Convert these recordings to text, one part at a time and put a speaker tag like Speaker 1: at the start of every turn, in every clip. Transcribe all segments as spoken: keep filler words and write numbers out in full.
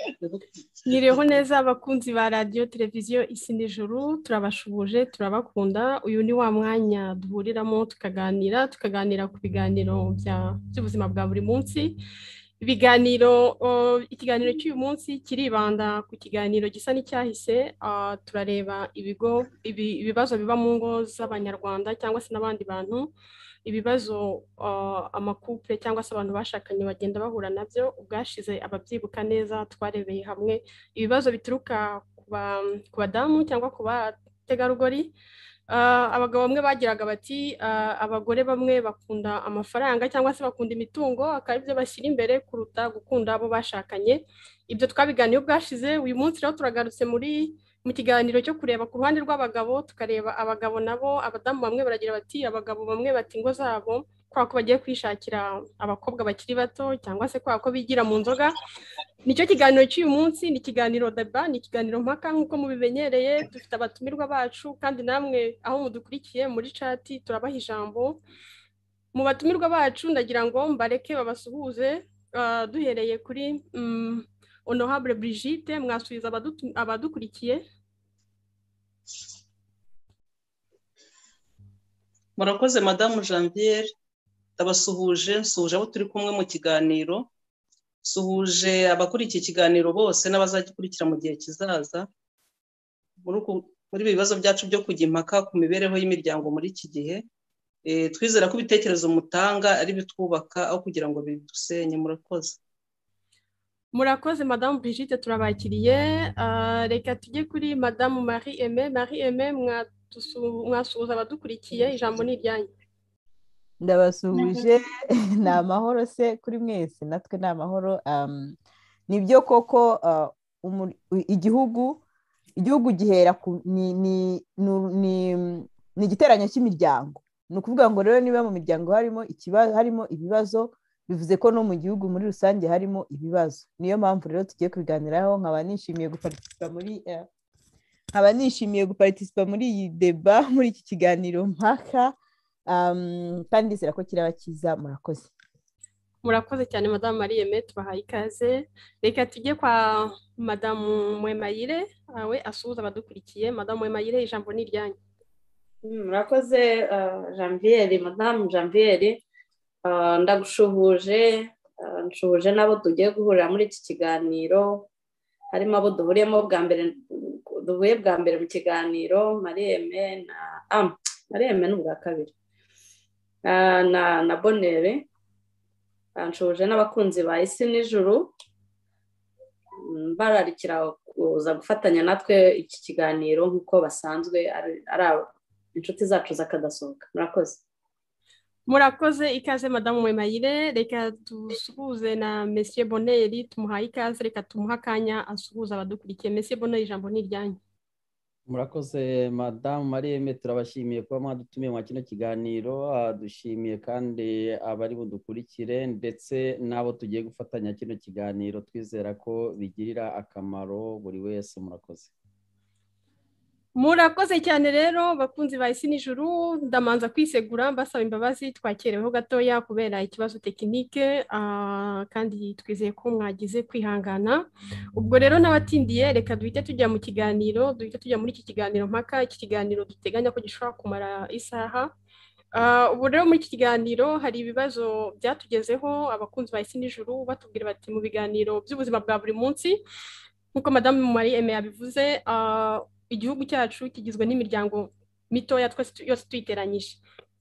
Speaker 1: Nyiriho neza abakunzi ba radiyo televiziyo isi n'ijuru, turabashubuje turabakunda. Uyu ni wa mwanya duhuriramo tukaganira tukaganira ku biganiro by'ubuzima bwa buri munsi. Ibiganiro ikiganiro cy'uyu munsi kiribanda ku kiganiro gisa n'icyahise. Turareba ibigo ibibazo biba mu ngo z'abanyarwanda cyangwa se n'abandi bantu, ibibazo amakupure cyangwa se abantu bashakanye bagenda bahura nabyo. Ubwashize ababyibuka neza twarebeye hamwe ibibazo bituruka ku badamu cyangwa ku bategarugori. Abagabo bamwe bagiraga bati abagore bamwe bakunda amafaranga cyangwa se bakunda imitungo, akaba ibyo bashyira imbere kuruta gukunda abo bashakanye. Ibyo twabiganiye ubwashize. Uyu munsi rero turagarutse muri mu kiganiro cyo kureba ku ruhande rw'abagabo, tukareba abagabo nabo. Abadamu bamwe baragira bati abagabo bamwe bati ingo zabo kwa ko bagiye kwishakira abakobwa bakiri bato cyangwa se kwa ko bigira mu nzoga. Nicyo kiganiro cy'uyu munsi, ni ikiganiro deba, ni ikiganiro mpaka nk'uko mubimenyereye. Dufite abatumirwa bacu kandi namwe aho mudukurikiye muri chat turabaha ijambo. Mu batumirwa bacu ndagira ngo mbareke babasuhuze, uh, duhereye kuri um, Honorable Brigitte. Mwasubiza abadukurikiye.
Speaker 2: Murakoze Madame Janviere, ndabasuhuje, nsuhuje abo turi kumwe mu kiganiro, suhuje abakurikiye ikiganiro bose n'abazagikurikira mu gihe kizaza. Muri ibibazo byacu byo kujya impaka ku mibereho y'imiryango muri iki gihe, e, twizera ko ibitekerezo mutanga ari bitwubaka aho kugira ngo bidusenye. Murakoze.
Speaker 1: Murakoze Madame Brigitte, turabakiriye. Uh, reka tujye kuri Madame Marie Aimée. Marie Aimée, mwasuhuza abadukurikiye, ijambo ni iryanyu.
Speaker 3: Ndabasuhuje. Ni amahoro se kuri mwese, natwe ni amahoro. Um, nibyo koko uh, umur, igihugu igihugu gihera ku, ni ni ni ni igiteranyo cy'imiryango. Ni ukuvuga ngo rero niba mu miryango harimo ikibazo, harimo ibibazo, bivuze ko no mu gihugu muri rusange harimo ibibazo. Niyo mpamvu rero tugiye kubiganiraho. Nkaba nishimiye guparticipa muri uh, nkaba nishimiye guparticipa muri iyi deba, muri iki kiganiro mpaka. Um, kandi ndizera ko kiraba kiza. Murakoze.
Speaker 1: Murakoze cyane Madame Marie Aimée, tubahaye ikaze. Reka tujye kwa Madame Mwemayire, awe asuhuza abadukurikiye. Madame Mwemayire, ijambo ni iryanyu.
Speaker 4: Murakoze uh, Janviere, Madame Janviere, uh, ndagushuhuje, uh, nshuhuje nabo tugiye guhurira muri iki kiganiro. Harimo abo duhuriyemo bwa mbere duhuye bwa mbere mu kiganiro, Marie Aimée na ah, Marie Aimée n'ubwa kabiri. Uh, na na Bonere. Nshuje n'abakunzi ba isi n'ijuru, bararikira kuza gufatanya natwe iki kiganiro nk'uko basanzwe ari inshuti zacu zakadasohoka. Murakoze.
Speaker 1: Murakoze, ikaze Madame Mwemayire. Reka dusuhuze na Monsieur Boneri, tumuhaye ikaze. Reka tumuha akanya asuhuza abadukurikiye. Monsieur Boneri, ijambo ni iryanyu.
Speaker 5: Murakoze Madame Marie Aimée, turabashimiye kuba mwadutumiye mu kino kiganiro. Dushimiye kandi abari budukurikire ndetse n'abo tugiye gufatanya kino kiganiro. Twizera ko bigirira akamaro buri wese. Murakoze.
Speaker 1: Murakoze cyane rero bakunzi ba isi n'ijuru. Ndamanza kwisegura mbasaba imbabazi, twakereweho gatoya kubera ikibazo tekinike, uh, kandi twizeye ko mwagize kwihangana. Ubwo rero n'abatindiye, reka duhite tujya mu kiganiro, duhite tujya muri iki kiganiro mpaka. Iki kiganiro duteganya ko gishobora kumara isaha. Uh, ubu rero muri iki kiganiro hari ibibazo byatugezeho abakunzi ba isi n'ijuru, batubwira bati mu biganiro by'ubuzima bwa buri munsi nk'uko Madame Marie Aimée yabivuze, uh, igihugu cyacu kigizwe n'imiryango mitoya twese yose tuyiteranyije.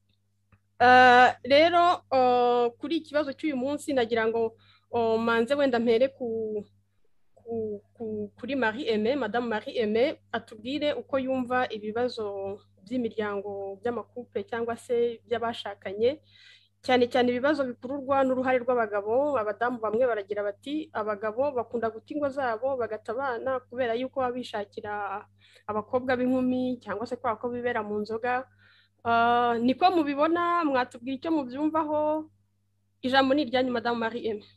Speaker 1: Uh, rero uh, kuri ikibazo cy'uyu munsi nagira ngo uh, manze wenda mpere ku, ku, ku kuri Marie Aimée. Madame Marie Aimée atubwire uko yumva ibibazo by'imiryango by'amakupure cyangwa se by'abashakanye, cyane cyane ibibazo bikururwa n'uruhare rw'abagabo. Abadamu bamwe baragira bati abagabo bakunda guta ingo zabo bagatabana kubera yuko babishakira abakobwa b'inkumi cyangwa se kwa ko bibera mu nzoga. Uh, niko mubibona? Mwatubwira icyo mubyumvaho. Ijambo ni iryanyu Madame Marie Aimée.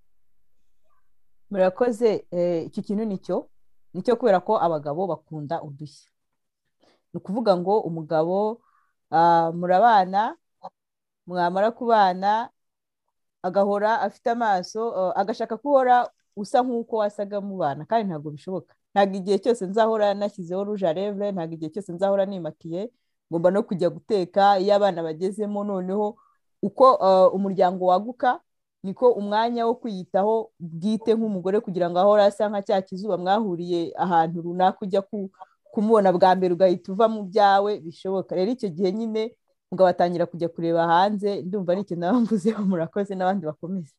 Speaker 3: Murakoze. Iki kintu nicyo nicyo kubera ko abagabo bakunda udushya. Ni ukuvuga ngo umugabo uh, murabana, mwamara kubana agahora afite amaso, uh, agashaka kuhora usa nk'uko wasaga mubana, kandi ntabwo bishoboka. Ntabwo igihe cyose nzahora nashyizeho rouge à lèvres, ntabwo igihe cyose nzahora nimakiye, ngomba no kujya guteka. Iyo abana bagezemo noneho uko umuryango waguka niko umwanya wo kwiyitaho bwite nk'umugore kugira ngo ahora asa nka cya kizuba mwahuriye ahantu runaka ujya kumubona bwa mbere ugahita uva mu byawe bishoboka. Rero icyo gihe nyine umugabo atangira kujya kureba hanze. Ndumva ari ikintu naba mvuzeho. Murakoze, n'abandi bakomeze.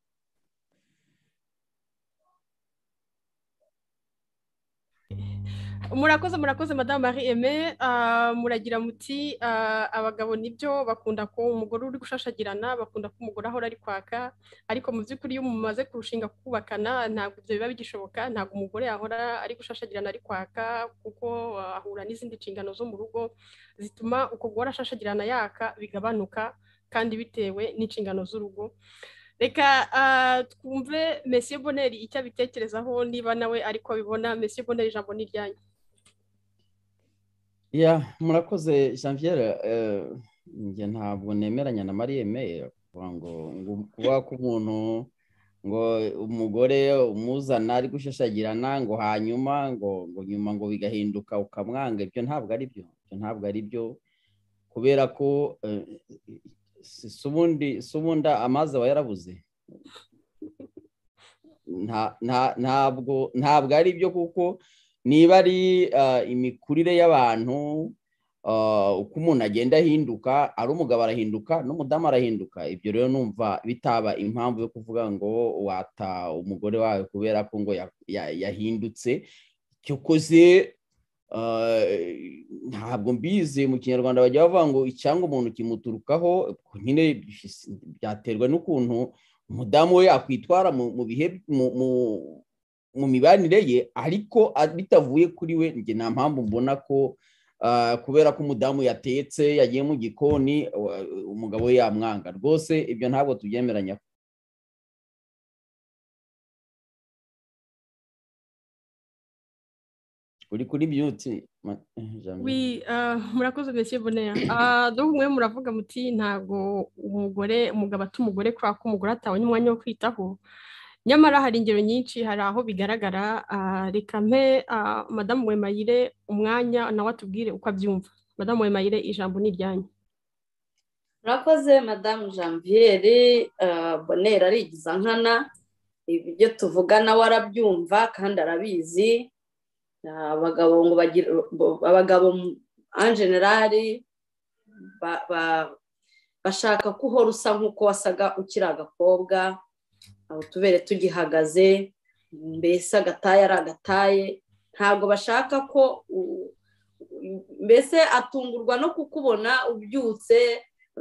Speaker 1: murakoze murakoze Madame Marie Aimée. Muragira muti abagabo nibyo bakunda ko umugore uri gushashagirana, bakunda ko umugore ahora ari kwaka, ariko mu by'ukuri iyo mumaze kurushinga kubakana ntabwo ibyo biba bigishoboka. Ntabwo umugore ahora ari gushashagirana ari kwaka, kuko ahura n'izindi nshingano zo mu rugo zituma uko guhora ashashagirana yaka bigabanuka, kandi bitewe n'inshingano z'urugo. Reka twumve Monsieur Bonheur icyo abitekerezaho, niba nawe ariko abibona. Monsieur Bonheur, ijambo ni ryanyu.
Speaker 5: Ya, murakoze Janviere. Njye ntabwo nemeranya na Marie Aimée ngo kuba ko umuntu ngo umugore umuzana ari gushashagirana ngo hanyuma ngo ngo nyuma ngo bigahinduka ukamwanga. Ibyo ntabwo ari byo. Ibyo ntabwo ari byo, kubera ko subundi subunda amazi aba yarabuze. Ntabwo ntabwo ari byo, kuko niba ari imikurire y'abantu, uko umuntu agenda ahinduka, ari umugabo arahinduka n'umudamu arahinduka. Ibyo rero numva bitaba impamvu yo kuvuga ngo wata umugore wawe kubera ko ngo yahindutse. Cyokoze ntabwo mbizi, mu Kinyarwanda bajya bavuga ngo icyanga umuntu kimuturukaho. Nyine byaterwa n'ukuntu umudamu we akwitwara mu bihe mu mibanire ye, ariko bitavuye kuri we. Njye nta mpamvu mbona ko kubera ko umudamu yatetse yagiye mu gikoni umugabo we yamwanga. Rwose ibyo ntabwo tubyemeranya. Uri kuri beauty.
Speaker 1: Oui, murakoze Monsieur Bonheur. Donc mwe muravuga muti ntago umugore umugabo atumugore kwa ko umugore atabonye umwanya wo kwitaho. Nyamara hari ingero nyinshi, hari aho bigaragara. Reka mpe Madame Uwemahire umwanya nawe atubwire uko abyumva. Madame Uwemahire, ijambo ni ryanyu.
Speaker 4: Murakoze Madame Janviere. Bonheur arigiza nkana, ibyo tuvugana warabyumva kandi arabizi. Abagabo ngo bagira abagabo en general bashaka ko uhora usa nk'uko wasaga ukiri agakobwa, utubere tugihagaze, mbese agataye ari agataye. Ntabwo bashaka ko mbese atungurwa no kukubona ubyutse,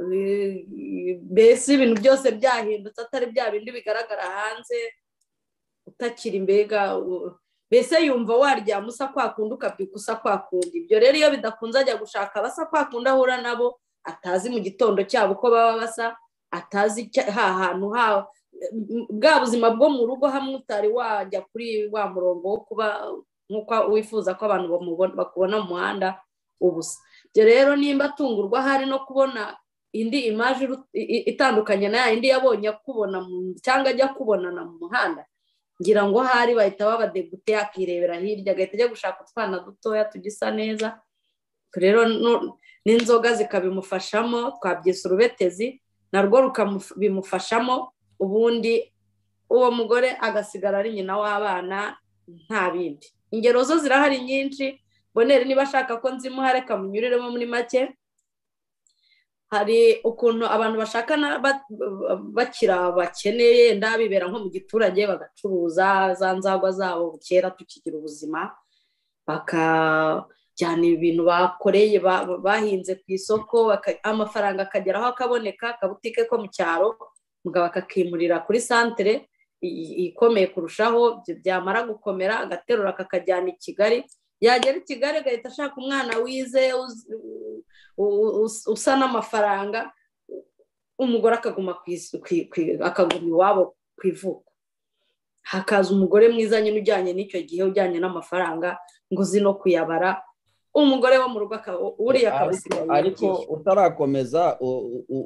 Speaker 4: mbese ibintu byose byahindutse, atari bya bindi bigaragara hanze, utakiri mbega mbese yumva waryama usa kwakunda ukabyuka usa kwakunda. Ibyo rero iyo bidakunze ajya gushaka abasa kwakunda ahura nabo, atazi mu gitondo cyabo uko baba basa, atazi ha hantu ha bwa buzima bwo mu rugo hamwe utari wajya kuri wa murongo wo kuba nk'uko wifuza ko abantu bakubona mu muhanda ubusa. Ibyo rero nimba atungurwa hari no kubona indi image itandukanye na indi yabonye akubona cyangwa ajya kubonana mu muhanda, ngira ngo hari bahita babadegute akirebera hirya, agahita ajya gushaka utwana dutoya tugisa neza. Rero n'inzoga zikabimufashamo, twabyise urubetezi narwo rukabimufashamo, ubundi uwo mugore agasigara ari nyina w'abana nta bindi. Ingero zo zirahari nyinshi. Bonheur niba ashaka ko nzimuha reka munyuriremo muri make. Hari ukuntu abantu bashakana bakira bakeneye ndabibera nko mu giturage bagacuruza za nzagwa zabo kera tukigira ubuzima, bakajyana ibintu bakoreye bahinze ku isoko, amafaranga akageraho akaboneka, akabutike ko mu cyaro mugabo akakimurira kuri santere ikomeye kurushaho. Byamara gukomera agaterura akakajyana i Kigali, yagera i Kigali agahita ashaka umwana wize usa n'amafaranga, umugore akaguma akaguma iwabo ku ivuko. Hakaza umugore mwiza nyine ujyanye n'icyo gihe, ujyanye n'amafaranga ngo uzi no kuyabara, umugore wo mu rugo uriya akabasigaye.
Speaker 5: Ariko utarakomeza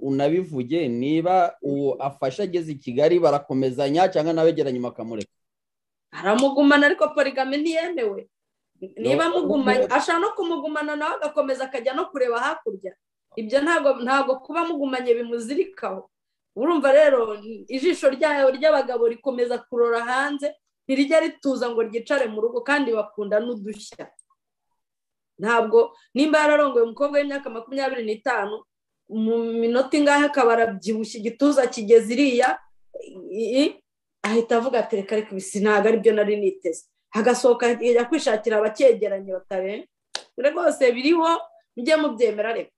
Speaker 5: unabivuge, niba uwo afasha ageze i Kigali barakomezanya cyangwa nawe gera nyuma akamureka?
Speaker 4: aramugumana ariko porigami ntiyemewe. Niba mugumanye ashaka no kumugumana nawe agakomeza akajya no kureba hakurya, ibyo ntabwo ntabwo kuba mugumanye bimuzirikaho. Urumva rero ijisho ryayo ry'abagabo rikomeza kurora hanze, ntirijya rituza ngo ryicare mu rugo, kandi bakunda n'udushya. Ntabwo nimba yararongoye umukobwa w'imyaka makumyabiri n'itanu mu minota ingahe akaba arabyibushye igituza kigeze iriya, ahita avuga ati reka reka ibisi ntabwo aribyo nari niteze, agasohoka ajya kwishakira abakegeranye batare rwose biriho, mujye mubyemera reka.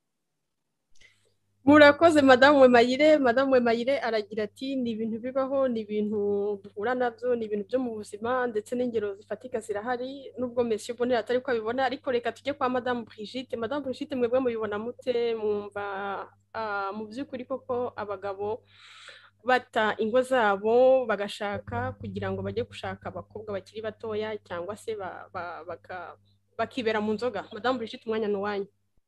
Speaker 1: Murakoze madamu Wemayire. Madamu Wemayire aragira ati ni ibintu bibaho, ni ibintu duhura nabyo, ni ibintu byo mu buzima, ndetse n'ingero zifatika zirahari, nubwo Monsieur Bonheur atari ko abibona. Ariko reka tujye kwa madamu Brigitte. Madamu Brigitte, mwebwe mubibona mute? Mwumva mu by'ukuri koko abagabo bata ingo zabo bagashaka kugira ngo bajye gushaka abakobwa bakiri batoya, cyangwa se bakibera mu nzoga? Madamu Brigitte, umwanya ni uwanyu.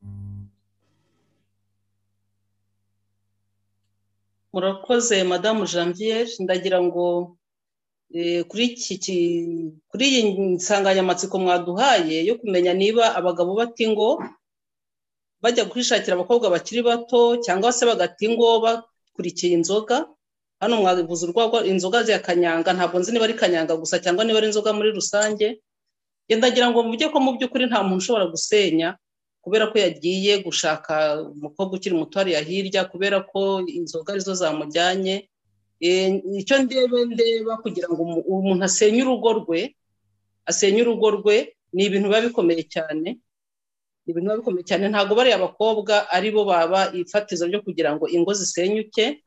Speaker 2: Murakoze madamu Janvier. Ndagira ngo kuri iki kuri iyi nsanganyamatsiko mwaduhaye yo kumenya niba abagabo bata ingo bajya kwishakira abakobwa bakiri bato, cyangwa se bagata ingo bakurikiye inzoga. Hano mwabivuze urwagwa, inzoga za kanyanga, ntabwo nzi niba ari kanyanga gusa cyangwa niba ari inzoga muri rusange. Ndagira ngo mvuge ko mu by'ukuri nta muntu ushobora gusenya kubera ko yagiye gushaka umukobwa ukiri muto hariya hirya, kubera ko inzoga arizo zamujyanye. Icyo ndebe ndeba kugira ngo umuntu asenye urugo rwe, asenye urugo rwe, ni ibintu biba bikomeye cyane, ni ibintu biba bikomeye cyane. Ntabwo bariya abakobwa ari bo baba ifatizo ryo kugira ngo ingo zisenyuke.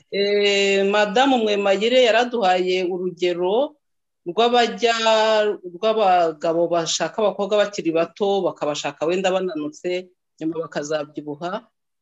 Speaker 2: Madamu Wemayire yaraduhaye urugero rw'abajya rw'abagabo bashaka abakobwa bakiri bato, bakabashaka wenda bananutse, nyuma bakazabyibuha,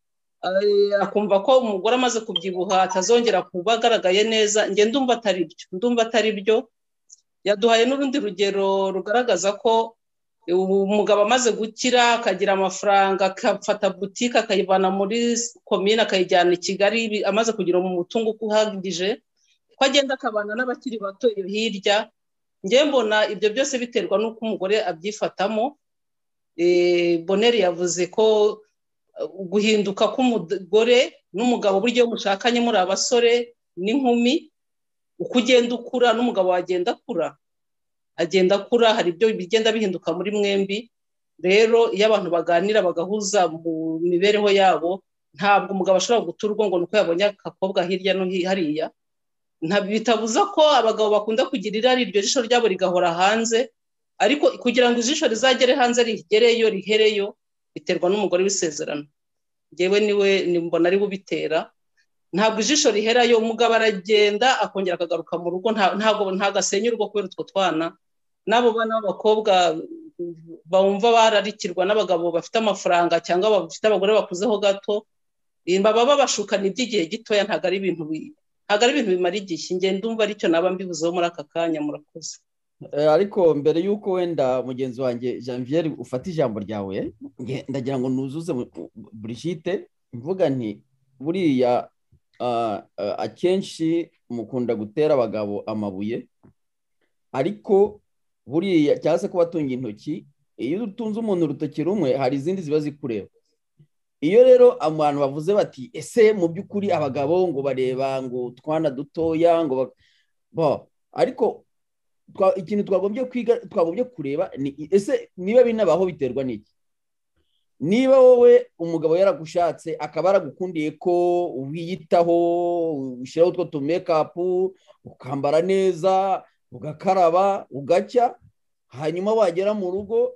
Speaker 2: akumva ko umugore amaze kubyibuha atazongera kuba agaragaye neza. Nge ndumva atari byo, ndumva atari byo. Yaduhaye n'urundi rugero rugaragaza ko umugabo amaze gukira akagira amafaranga, akafata butike akayivana muri komine akayijyana i Kigali, amaze kugira umutungo uhagije, ko agenda akabana n'abakiri bato iyo hirya. Nge mbona ibyo byose biterwa n'uko umugore abyifatamo. Bonheur yavuze ko guhinduka k'umugore n'umugabo buryo iyo mushakanye muri abasore n'inkumi, uko ugenda ukura n'umugabo wagenda akura, agenda akura, hari ibyo bigenda bihinduka muri mwembi. Rero iyo abantu baganira bagahuza mu mibereho yabo, ntabwo umugabo ashobora guta urugo ngo nuko yabonye akakobwa hirya no hariya. Bitabuza ko abagabo bakunda kugira irari, iryo jisho ryabo rigahora hanze, ariko kugira ngo ijisho rizagere hanze rigereyo rihereyo biterwa n'umugore w'isezerano. Ngewe niwe mbona ari bubitera. Ntabwo ijisho riherayo, umugabo aragenda akongera akagaruka mu rugo, ntabwo ntagasenye urugo kubera utwo twana. N'abo bana b'abakobwa bumva bararikirwa n'abagabo bafite amafaranga cyangwa bafite abagore bakuzeho gato, baba babashukana iby'igihe gitoya, ntabwo ari ibintu ntabwo ari ibintu bimara igihe. Nge ndumva aricyo naba mbibuzeho muri aka kanya. Murakoze.
Speaker 5: Ariko mbere y'uko wenda mugenzi wanjye Janvier ufata ijambo ryawe, ndagira ngo nuzuze Brigitte, mvuga nti buriya akenshi mukunda gutera abagabo amabuye, ariko buriya cyangwa se kubatunga intoki, iyo utunze umuntu urutoki rumwe hari izindi ziba zikureba. Iyo rero abantu bavuze bati ese mu by'ukuri abagabo ngo bareba ngo twana dutoya ngo bo, ariko ikintu twagombye kwiga, twagombye kureba ni ese niba binabaho biterwa n'iki. Niba wowe umugabo yaragushatse akaba yaragukundiye ko wiyitaho, ushyiraho utwo tu make up, ukambara neza, ugakaraba, ugacya, hanyuma wagera mu rugo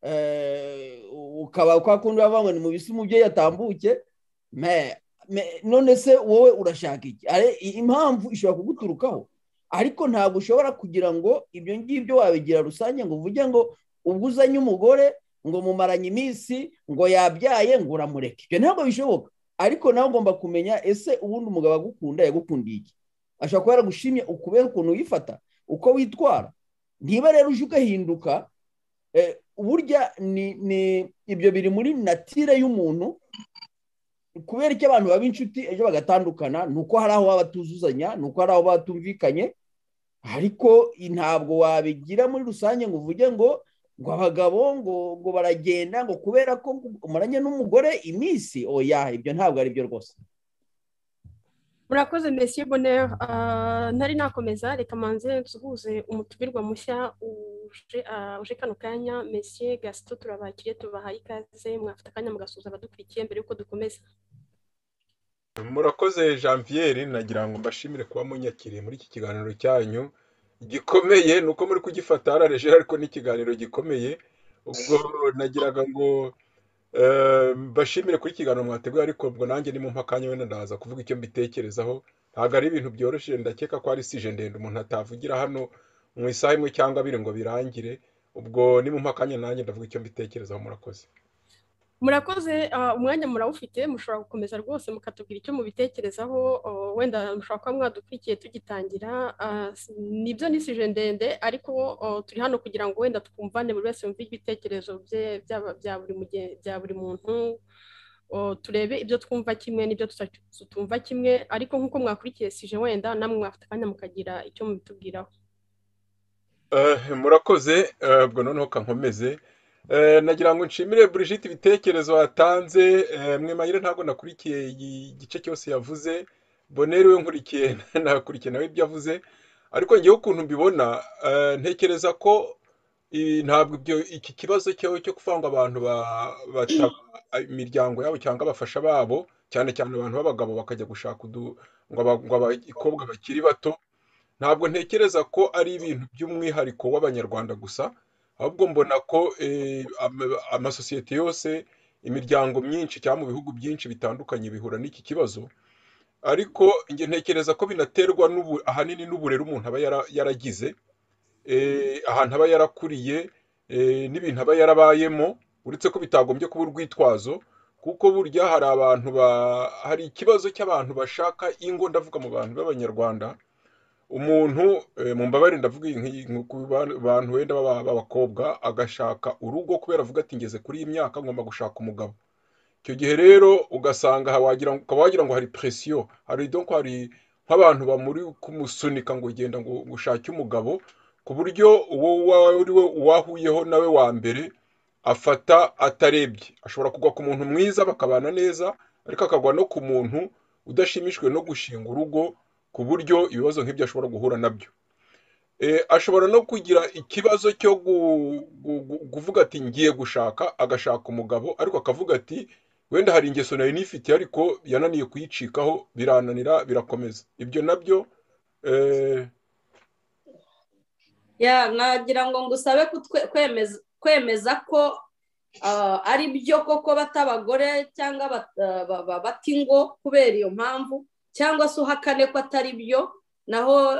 Speaker 5: ukaba kwa kundi bavanga ni mu bisi umubyeyi yatambuke, none se wowe urashaka iki? Impamvu ishobora kuguturukaho, ariko ntabwo ushobora kugira ngo ibyo ngibyo wabigira rusange ngo uvuge ngo ubwo uzanye umugore ngo mumaranye iminsi ngo yabyaye ngo uramureke. Ibyo ntabwo bishoboka. Ariko nawe ugomba kumenya ese ubundi umugabo agukunda yagukundiye iki. Ashobora kuba yaragushimye ukubera ukuntu wifata, uko witwara. Niba rero uje ugahinduka, burya ni ibyo biri muri natire y'umuntu, kubera icyo abantu baba inshuti ejo bagatandukana, nuko hari aho baba batuzuzanya, nuko hari aho batumvikanye. ariko ntabwo wabigira muri rusange ngo uvuge ngo ngo abagabo ngo ngo baragenda ngo kubera ko umaranye n'umugore iminsi oya ibyo ntabwo ari byo rwose.
Speaker 1: murakoze Monsieur Bonheur, ntari nakomeza reka manze nsuhuze umutumirwa mushya uje uje kano kanya Monsieur Gaston, turabakiriye tubahaye ikaze, mwafite akanya mugasuhuza abadukurikiye mbere yuko dukomeza.
Speaker 6: Murakoze Janvier, nagira ngo mbashimire kuba munyakiriye muri iki kiganiro cyanyu gikomeye, nuko muri kugifata harareje ariko ni ikiganiro gikomeye. Ubwo nagiraga ngo mbashimire kuri ikiganiro mwateguye, ariko ubwo nanjye ni mu mpakanya wenda ndaza kuvuga icyo mbitekerezaho. Ntabwo ari ibintu byoroshye, ndakeka ko ari sije ndende umuntu atavugira hano mu isaha imwe cyangwa abiri ngo birangire. Ubwo ni mu mpakanya nanjye ndavuga icyo mbitekerezaho. Murakoze.
Speaker 1: murakoze umwanya murawufite, mushobora gukomeza rwose mukatubwira icyo mubitekerezaho, wenda mushobora kuba mwadukurikiye tugitangira. Nibyo ni sije ndende, ariko turi hano kugira ngo wenda twumvane buri wese yumve ibitekerezo bye bya buri muntu, turebe ibyo twumva kimwe n'ibyo tutumva kimwe, ariko nk'uko mwakurikiye sije wenda namwe mwafite akanya mukagira icyo mubitubwiraho.
Speaker 6: Murakoze. Ubwo noneho kankomeze. Nagira ngo nshimire Brigitte ibitekerezo watanze. Mwemayire ntabwo nakurikiye igice cyose yavuze, Bonheur we nkurikiye nakurikiye nawe ibyo yavuze, ariko ngewe ukuntu mbibona ntekereza ko ntabwo ibyo iki kibazo cyo cyo kuvanga abantu bata imiryango yabo cyangwa abafasha babo, cyane cyane abantu b'abagabo bakajya gushaka ngo abakobwa bakiri bato, ntabwo ntekereza ko ari ibintu by'umwihariko w'Abanyarwanda gusa, ahubwo mbona ko amasosiyete yose, imiryango myinshi cyangwa mu bihugu byinshi bitandukanye bihura n'iki kibazo. Ariko njye ntekereza ko binaterwa ahanini n'uburere umuntu aba yaragize, ahantu aba yarakuriye, n'ibintu aba yarabayemo, uretse ko bitagombye kuba urwitwazo, kuko burya hari abantu hari ikibazo cy'abantu bashaka ingo, ndavuga mu bantu b'Abanyarwanda. Umuntu mu mbabare ndavuga abantu wenda b'abakobwa agashaka urugo kubera avuga ati ngeze kuri iyi myaka ngomba gushaka umugabo. Icyo gihe rero ugasanga ukaba wagira ngo hari presiyo, hari donc hari nk'abantu bamuri kumusunika ngo ugenda ngo ushake umugabo, ku buryo uwo uri we uwahuyeho nawe wa mbere afata atarebye, ashobora kugwa ku muntu mwiza bakabana neza, ariko akagwa no ku muntu udashimishwe no gushinga urugo, ku buryo ibibazo nk'ibyo ashobora guhura nabyo. Ashobora no kugira ikibazo cyo kuvuga ati ngiye gushaka, agashaka umugabo ariko akavuga ati wenda hari ingeso nari nifite ariko yananiye kuyicikaho, birananira birakomeza. Ibyo nabyo
Speaker 4: nagira ngo ngusabe kwemeza ko ari byo koko bata abagore cyangwa bata ingo kubera iyo mpamvu, cyangwa se uhakane ko atari byo, naho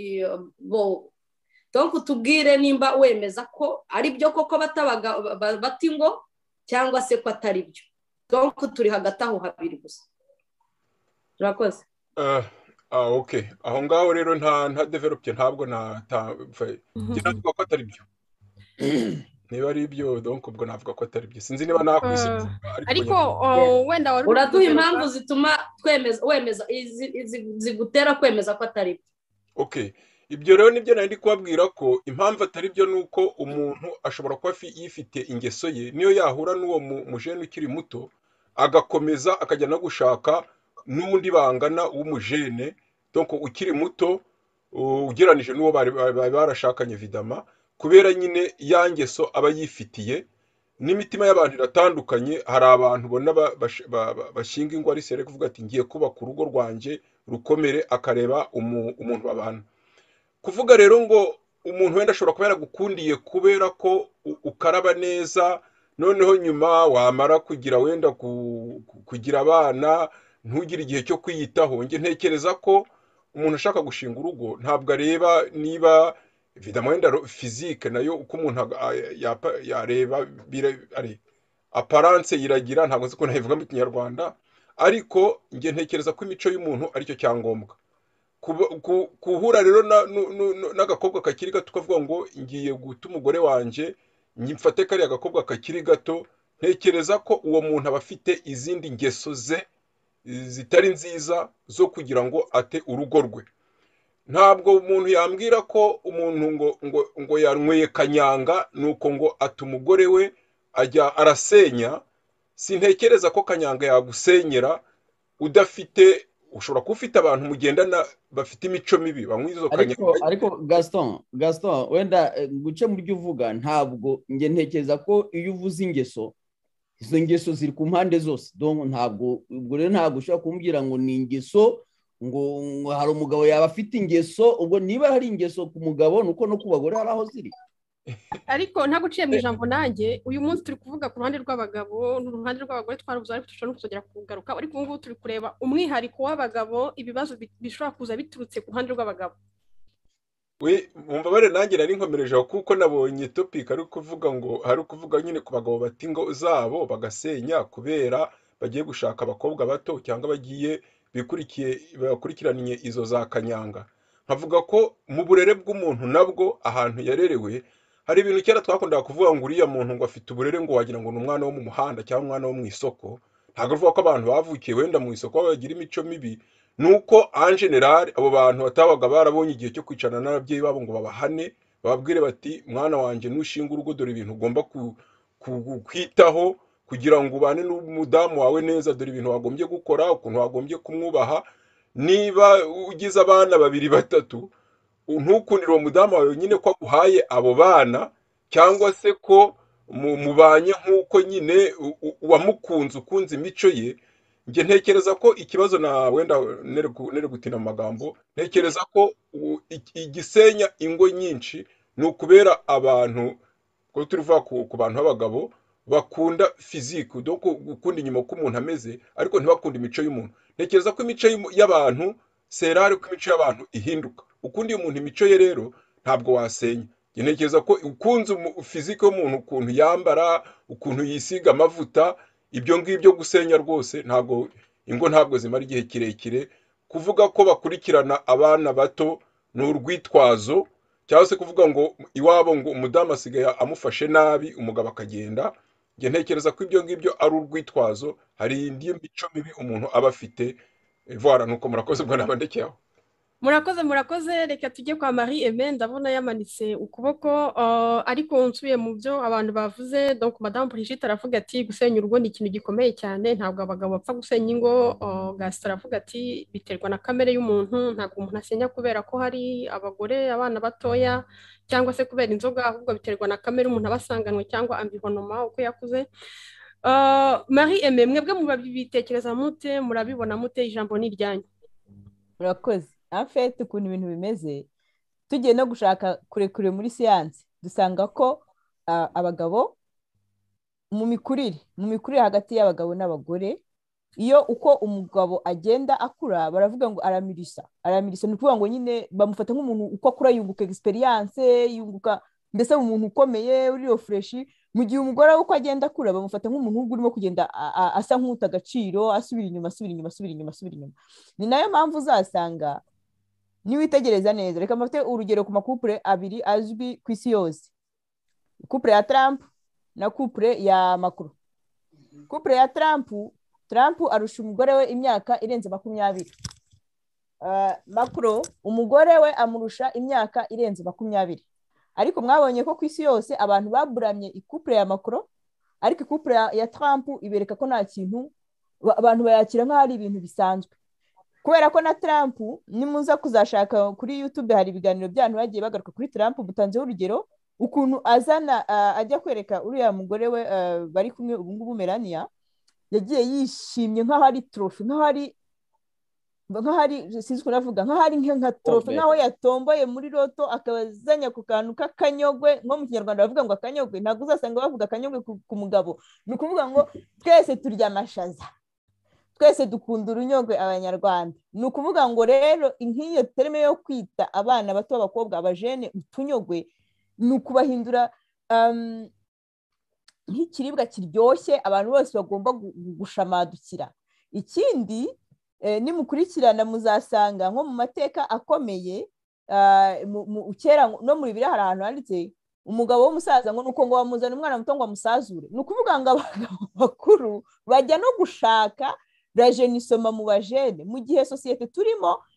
Speaker 4: donc tubwire nimba wemeza ko ari byo koko bata ingo cyangwa se ko atari byo. Donc turi hagati aho habiri gusa. Urakoze.
Speaker 6: Okay, aho ngaho rero nta nta developye ntabwo navuga ko atari byo. Niba ari ibyo donc ubwo navuga ko atari byo, sinzi niba nakwisubiza,
Speaker 1: ariko wenda wari
Speaker 4: uraduha impamvu zituma twemeza wemeza zigutera kwemeza ko atari byo.
Speaker 6: Okay, ibyo rero nibyo nari ndi kubabwira ko impamvu atari byo nuko umuntu ashobora kuba yifite ingeso ye, niyo yahura n'uwo mujene ukiri muto agakomeza akajya no gushaka n'undi bangana w'umujene, donc ukiri muto ugeranije n'uwo bari barashakanye vidama, kubera nyine ya ngeso aba yifitiye. N'imitima y'abantu iratandukanye, hari abantu ubona bashinga ingo ari sere kuvuga ati ngiye kubaka urugo rwanjye rukomere, akareba umuntu babana. Kuvuga rero ngo umuntu wenda ashobora kuba yaragukundiye kubera ko ukaraba neza, noneho nyuma wamara kugira wenda kugira abana ntugire igihe cyo kwiyitaho. Njye ntekereza ko umuntu ashaka gushinga urugo ntabwo areba niba vidama wenda physique nayo uko umuntu yareba ari apparence yiragira, ntabwo nzi ko nayivuga mu Kinyarwanda, ariko njye ntekereza ko imico y'umuntu aricyo cyangombwa. Kuhura rero n'agakobwa kakiri gato ukavuga ngo ngiye guta umugore wanjye mfate kariya gakobwa kakiri gato, ntekereza ko uwo muntu aba afite izindi ngeso ze zitari nziza zo kugira ngo ate urugo rwe. ntabwo umuntu yambwira ko umuntu ngo ngo ngo yanyweye kanyanga nuko ngo ata umugore we ajya arasenya. Sintekereza ko kanyanga yagusenyera udafite, ushobora kuba ufite abantu mugendana bafite imico mibi banywa izo
Speaker 5: ariko
Speaker 6: kanyanga.
Speaker 5: ariko Gaston Gaston wenda eh, guce mu byo uvuga, ntabwo nge ntekereza ko iyo uvuze ingeso, izo ngeso ziri ku mpande zose. Donc ntabwo, ubwo rero ntabwo ushobora kumbwira ngo ni ingeso, ngo ngo hari umugabo yaba afite ingeso. Ubwo niba hari ingeso ku mugabo, nuko no ku bagore hari aho ziri.
Speaker 1: ariko ntabwo uciye mu ijambo nanjye, uyu munsi turi kuvuga ku ruhande rw'abagabo n'uruhande rw'abagore twarabuze, ariko dushobora no kuzongera kugaruka. Ariko ubu ngubu turi kureba umwihariko w'abagabo, ibibazo bi- bishobora kuza biturutse ku ruhande rw'abagabo.
Speaker 6: we mumbabarire nanjye nari nkomereje aho kuko nabonye topic ari kuvuga ngo hari kuvuga nyine ku bagabo bata ingo zabo bagasenya kubera bagiye gushaka abakobwa bato cyangwa bagiye bikurikiye bakurikiraniye izo za kanyanga. Nkavuga ko mu burere bw'umuntu nabwo ahantu yarerewe hari ibintu kera twakundaga kuvuga ngo uriya muntu ngo afite uburere, ngo wagira ngo ni umwana wo mu muhanda cyangwa umwana wo mu isoko. Ntabwo avuga ko abantu bavukiye wenda mu isoko bagira imico mibi, nuko en general abo bantu batabaga barabonye igihe cyo kwicarana n'ababyeyi babo ngo babahane, bababwire bati mwana wanjye nushinga urugo dore ibintu ugomba ku- ku- kwitaho kugira ngo ubane n'umudamu wawe neza, dore ibintu wagombye gukora, ukuntu wagombye kumwubaha. Niba ugize abana babiri batatu, ntukundire uwo mudamu wawe nyine ko aguhaye abo bana, cyangwa se ko mu- mubanye nk'uko nyine u- u- wamukunze ukunze imico ye. Njye ntekereza ko ikibazo, na wenda nere gu- nere gutina mu magambo, ntekereza ko u- i- igisenya ingo nyinshi ni ukubera abantu, ko turivuga ku, ku bantu b'abagabo bakunda physique, donc gukunda inyuma ko umuntu ameze ariko ntibakunda imico y'umuntu. Ntekereza ko imico y'umu- y'abantu serare, ko imico y'abantu ihinduka. Ukundi umuntu imico ye rero ntabwo wasenya. Njye ntekereza ko ukunze umu- physique y'umuntu, ukuntu yambara, ukuntu yisiga amavuta, ibyo ngibyo gusenya rwose ntabwo, ingo ntabwo zimara igihe kirekire. Kuvuga ko bakurikirana abana bato ni urwitwazo, cyangwa se kuvuga ngo iwabo ngo umudamu asigaye amufashe nabi umugabo akagenda. Njye ntekereza ko ibyo ngibyo ari urwitwazo, hari indi mico mibi umuntu aba afite. Eh, voilà, nuko murakoze, ubwo naba ndekeye aho.
Speaker 1: murakoze murakoze reka tujye kwa Marie Aimée, ndabona yamanitse ukuboko. uh, ariko nsubiye mu byo abantu bavuze, donc Madame Brigitte aravuga ati gusenya urugo ni ikintu gikomeye cyane, ntabwo abagabo bapfa gusenya ingo. uh, Gaston aravuga ati biterwa na kamere y'umuntu, ntabwo umuntu asenya kubera ko hari abagore, abana batoya, cyangwa se kubera inzoga, ahubwo biterwa na kamere umuntu aba asanganwe cyangwa environnement uko yakuze. uh, Marie Aimée, mwebwe mubabitekereza mute, murabibona mute? Ijambo ni iryanyu.
Speaker 3: murakoze. Afite ukuntu ibintu bimeze, tugiye no gushaka kure kure muri siyansi, dusanga ko ah, abagabo mu mikurire mu mikurire hagati y'abagabo n'abagore, iyo uko umugabo agenda akura baravuga ngo aramirisa aramirisa ni ukuvuga ngo nyine bamufata nk'umuntu uko akura yunguka experience, yunguka mbese umuntu ukomeye uriyo freshi. Mu gihe umugore uko agenda akura bamufata nk'umuntu urimo kugenda a- a- asa nk'uta agaciro, asubira inyuma asubira inyuma asubira inyuma asubira inyuma. Ni nayo mpamvu uzasanga niwitegereza neza, reka mfate urugero ku makupure abiri azwi ku isi yose, kupure ya Trump na kupure ya Macron. Kupure ya Trump, Trump arusha umugore we imyaka irenze makumyabiri. Uh, Macron umugore we amurusha imyaka irenze makumyabiri. Ariko mwabonye ko ku isi yose abantu baburamye ikupure ya Macron, ariko ikupure ya, ya Trump ibereka ko nta kintu, ba- abantu bayakira nk'aho ari ibintu bisanzwe. Kubera ko na Trump, nimuza kuzashaka kuri YouTube hari ibiganiro by'abantu bagiye bagaruka kuri Trump, butanzeho urugero ukuntu azana uh, ajya kwereka uriya mugore we uh, bari kumwe ubu ngubu Melania, yagiye yishimye nk'aho ari trophy, nk'aho ari nk'aho ari sinzi uko navuga, nk'aho ari nka trophy, nk'aho yatomboye muri loto, akabazanya ku kantu k'akanyogwe. Nko mu Kinyarwanda bavuga ngo akanyogwe, ntabwo uzasanga bavuga akanyogwe ku, ku mugabo. Ni ukuvuga ngo twese turya amashaza, twese dukunda urunyogwe Abanyarwanda. Ni ukuvuga ngo rero nk'iyo terime yo kwita abana bato b'abakobwa abajene utunyogwe, ni ukubahindura um, nk'ikiribwa kiryoshye abantu bose bagomba gu- gushamadukira. Ikindi eh, nimukurikirana muzasanga nko mu mateka akomeye, uh, mu, mu, kera no muri Bibiliya hari ahantu handitse umugabo w'umusaza ngo nuko ngo bamuzana umwana muto ngo amusazure. Ni ukuvuga ngo abagabo bakuru bajya no gushaka rajenisoma mu bajene, mu gihe sosiyete turimo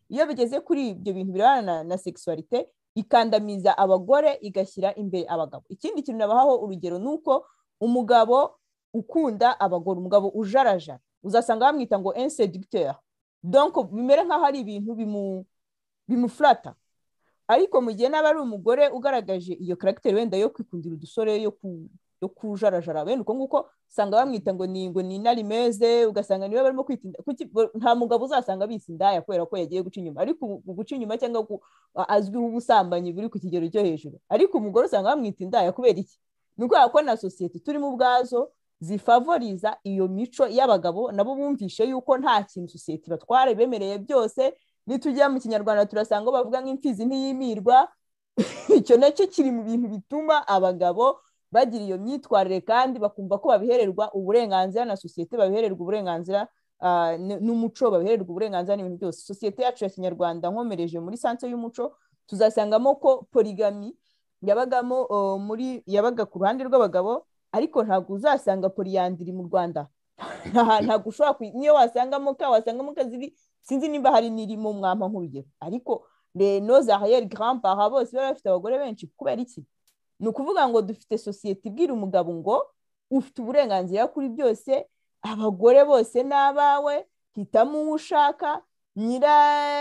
Speaker 3: iyo bigeze kuri ibyo bintu birebana na sexualité ikandamiza abagore igashyira imbere abagabo. Ikindi kintu nabahaho urugero nuko umugabo ukunda abagore, umugabo ujarajara, uzasanga bamwita ngo un séducteur, donc bimere nk'aho ari ibintu bimu bimuflata. Ariko mu gihe n'aba ari umugore ugaragaje iyo caractère wenda yo kwikundira udusore, yo ku yo kujarajara bene uko nguko, usanga bamwita ngo ni ngo ni narimeze, ugasanga niwe barimo kwitinda. Nta mugabo uzasanga bisindaya kubera ko yagiye guca inyuma, ariko guca inyuma cyangwa azwiho ubusambanyi buri ku kigero cyo hejuru. Ariko umugore usanga bamwita indaya kubera iki? Nuko ko na societe turimo ubwazo zifavoriza iyo mico y'abagabo, nabo bumvishe yuko nta kintu societe batware bemereye byose. Nitujya mu Kinyarwanda turasanga bavuga nk'imfizi ntiyimirwa. Icyo nacyo kiri mu bintu bituma abagabo bagira iyo myitwarire kandi bakumva ko babihererwa uburenganzira na societe, babihererwa uburenganzira uh, n'umuco, babihererwa uburenganzira n'ibintu byose. Societe yacu ya Kinyarwanda nkomereje muri sanse y'umuco tuzasangamo ko polygamy yabagamo uh, muri yabaga ku ruhande rw'abagabo, ariko ntabwo uzasanga polyandry mu Rwanda. Ntabwo ushobora niyo wasangamo ka wasangamo kaziri, sinzi nimba hari nirimo mwampa nk'urugero, ariko les nos arrière grands parents bose bari bafite abagore benshi. Kubera iki? Ni ukuvuga ngo dufite societe ibwira umugabo ngo ufite uburenganzira kuri byose, abagore bose n'abawe, hitamo uwo ushaka. Nyira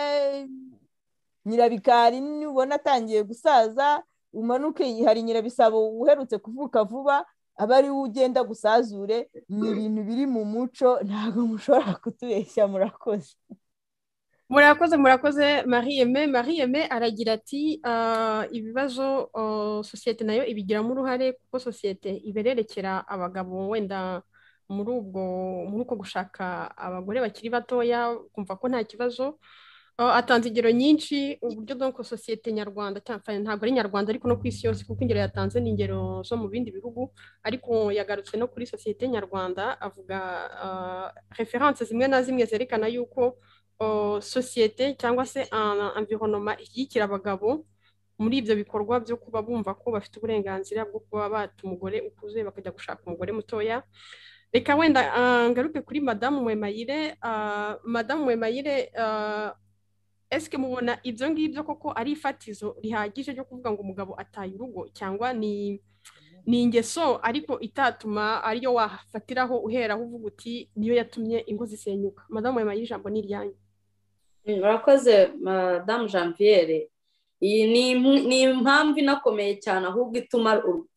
Speaker 3: nyirabikari nubona atangiye gusaza umanuke, hari nyirabisabo uherutse kuvuka vuba, aba ari ugenda gusazure. Ni ibintu biri mu muco, ntabwo mushobora kutubeshya. Murakoze.
Speaker 1: Murakoze murakoze Marie Aimée. Marie Aimée aragira ati uh, ibibazo uh, societe nayo ibigiramo uruhare kuko societe ibererekera abagabo wenda muri ubwo muri uko gushaka abagore bakiri batoya, kumva ko nta kibazo. Uh, atanze ingero nyinshi uburyo donc societe nyarwanda cyangwa ntabwo ari nyarwanda ariko no ku isi yose, kuko ingero yatanze ni ingero zo mu bindi bihugu, ariko yagarutse no kuri societe nyarwanda avuga uh, reference zimwe na zimwe zerekana yuko Uh, societe cyangwa se uh, environnement ishyigikira abagabo muri ibyo bikorwa byo kuba bumva ko bafite uburenganzira bwo kuba bata umugore ukuze bakajya gushaka umugore mutoya. Reka wenda uh, ngaruke kuri Madame Mwemayire. uh, Madame Mwemayire, uh, eske mubona ibyo ngibyo koko ari ifatizo rihagije ryo kuvuga ngo umugabo ataye urugo, cyangwa ni ni ingeso ariko itatuma ariyo wafatiraho uheraho uvuga uti niyo yatumye ingo zisenyuka? Madame Mwemayire, ijambo ni iryanyu.
Speaker 4: Murakoze Madame Janviere. Iyi ni impamvu inakomeye cyane ahubwo ituma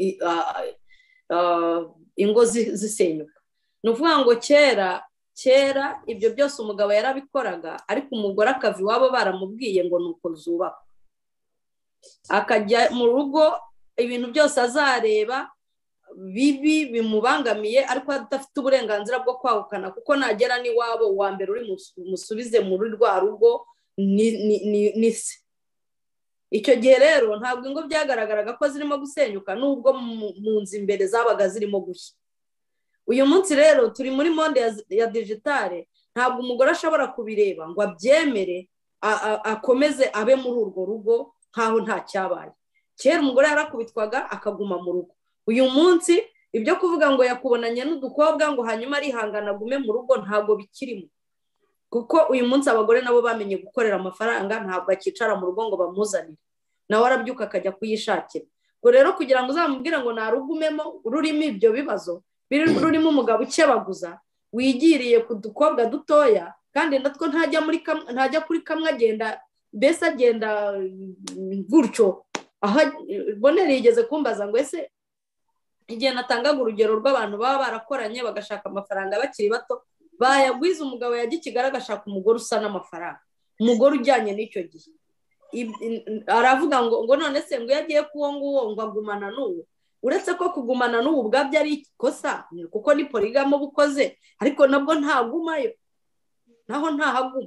Speaker 4: ingo zisenyuka. Ni ukuvuga ngo kera kera ibyo byose umugabo yarabikoraga, ariko umugore akava iwabo baramubwiye ngo nuko zubaka, akajya mu rugo ibintu byose azareba bibi bimubangamiye, ariko adafite uburenganzira bwo kwahukana, kuko nagera n'iwabo uwa mbere uri musubize muri rwa rugo ni se. Icyo gihe rero ntabwo ingo byagaragaraga ko zirimo gusenyuka, nubwo mu nzu imbere zabaga zirimo gushya. Uyu munsi rero turi muri monde ya digitale, ntabwo umugore ashobora kubireba ngo abyemere akomeze abe muri urwo rugo nkaho nta cyabaye. Kera umugore yarakubitwaga akaguma mu rugo. Uyu munsi ibyo kuvuga ngo yakubonanye n'udukobwa ngo hanyuma arihangana gume mu rugo ntabwo bikirimo, kuko uyu munsi abagore nabo bamenye gukorera amafaranga, ntabwo akicara mu rugo ngo bamuzanire, nawe arabyuka akajya kuyishakira. Ngo rero kugira ngo uzamubwire ngo narugumemo rurimo ibyo bibazo, rurimo umugabo ukebaguza wigiriye ku dukobwa dutoya, kandi natwo ntajya muri ntajya kuri kamwe agenda mbese agenda gutyo. Aha Bonere yigeze kumbaza ngo ese igihe natangaga urugero rw'abantu baba barakoranye bagashaka amafaranga bakiri bato, bayagwiza umugabo yajya i Kigali agashaka umugore usa n'amafaranga, umugore ujyanye n'icyo gihe. Aravuga ngo ngo none se ngo yagiye kuwo nguwo ngo agumana n'uwo. Uretse ko kugumana n'uwo ubwabyo ari ikosa, kuko ni polygamo bukoze, ariko nabwo ntagumayo, naho ntahaguma.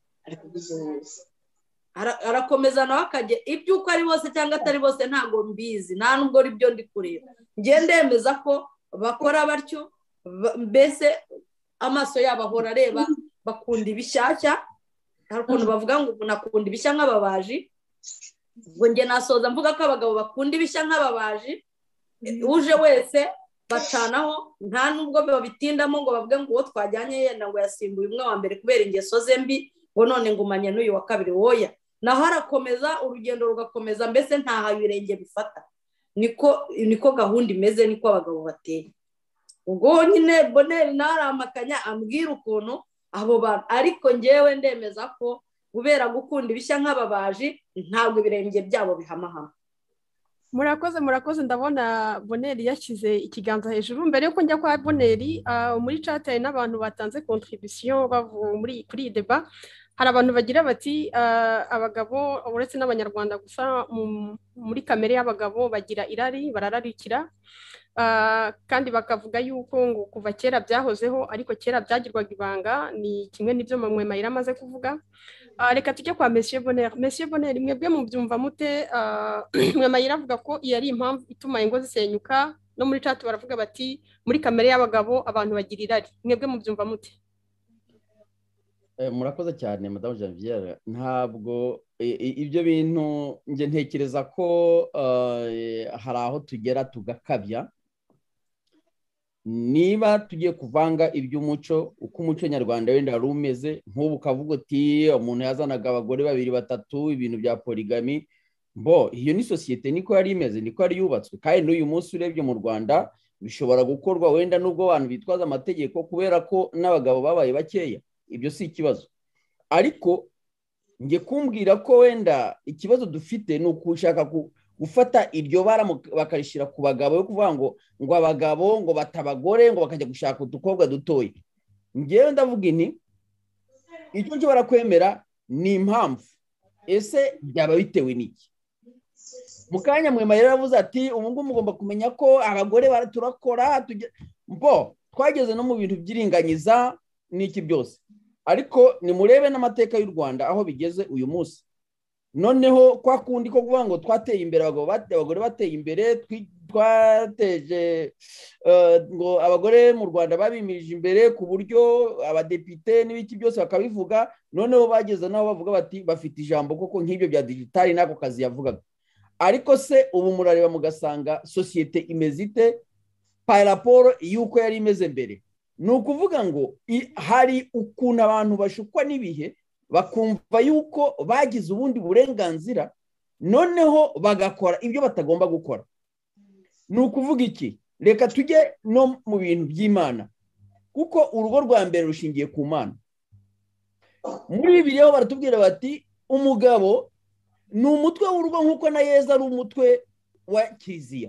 Speaker 4: Arakomeza nawe akajya ibyo uko ari bose cyangwa atari bose ntabwo mbizi, nta nubwo ari byo ndi kureba. Ngiye ndemeza ko bakora batyo, mbese amaso yabo ahora areba, bakunda ibishyashya. Hari ukuntu bavuga ngo nakunda ibishya nk'ababaji, ngo njye nasoza mvuga ko abagabo bakunda ibishya nk'ababaji. Uje wese bacanaho, nta nubwo babitindamo ngo bavuge ngo uwo twajyanye yenda ngo yasimbuye umwe wa mbere kubera ingeso ze mbi, ngo none ngumanye n'uyu wa kabiri woya naho arakomeza urugendo rugakomeza mbese ntaho ibirenge bifata niko niko gahunda imeze niko abagabo bateye ubwo nyine Bonheur naramakanya ambwira ukuntu abo bantu ariko ngewe ndemeza ko kubera gukunda ibishya nk'ababaji ntabwo ibirenge byabo bihamahama.
Speaker 1: murakoze murakoze ndabona Bonheur yashyize ikiganza hejuru mbere yuko njya kwa Bonheur muri chat hari n'abantu batanze contribution bavuye muri kuri iyi deba hari abantu bagira bati abagabo uretse n'abanyarwanda gusa muri kamere y'abagabo bagira irari barararikira kandi bakavuga yuko ngo kuva kera byahozeho ariko kera byagirwaga ibanga ni kimwe n'ibyo Mwema amaze kuvuga. Reka tujye kwa Monsieur Bonheur. Monsieur Bonheur mwebwe mubyumva mute? Mwema avuga ko iyo ari impamvu ituma ingo zisenyuka no muri chat baravuga bati muri kamere y'abagabo abantu bagira irari mwebwe mubyumva mute?
Speaker 5: Murakoze cyane Madame Janvière ntabwo ibyo bintu nge ntekereza ko hari aho tugera tugakabya niba tugiye kuvanga iby'umuco uko umuco nyarwanda wenda wari umeze nk'ubu ukavuga uti umuntu yazanaga abagore babiri batatu ibintu bya polygamy bo iyo ni sosiyete niko yari imeze niko yari yubatswe kandi n'uyu munsi urebye mu Rwanda bishobora gukorwa wenda nubwo abantu bitwaza amategeko kubera ko n'abagabo babaye bakeya ibyo si ikibazo ariko nge kumbwira ko wenda ikibazo dufite ni ukushaka gufata iryo bara bakarishira ku bagabo yo kuvuga ngo ngo abagabo ngo batabagore ngo bakajya gushaka udukobwa dutoye ngewe ndavuga inti icyo nshobora kwemera ni impamvu ese byaba bitewe n'iki mu kanya Mwema yaravuze ati ubu ngubu mugomba kumenya ko abagore turakora bo twageze no mu bintu by'iringanyiza n'iki byose ariko nimurebe n'amateka y'u Rwanda aho bigeze uyu munsi noneho kwa kundi ko kuvuga ngo twateye imbere abagabo abagore bateye imbere twateje ngo abagore mu Rwanda babimirije imbere ku buryo abadepite n'ibiki byose bakabivuga noneho bageze naho bavuga bati bafite ijambo koko nk'ibyo bya digitali nako kazi yavugaga ariko se ubu murareba mugasanga sosiyete imeze ite par rapport y'uko yari imeze mbere ni ukuvuga ngo hari ukuntu abantu bashukwa n'ibihe bakumva yuko bagize ubundi burenganzira noneho bagakora ibyo batagomba gukora ni ukuvuga iki reka tujye no mu bintu by'Imana kuko urugo rwa mbere rushingiye ku Mana muri Bibiliya baratubwira bati umugabo ni umutwe w'urugo nk'uko na Yesu ari umutwe wa Kiliziya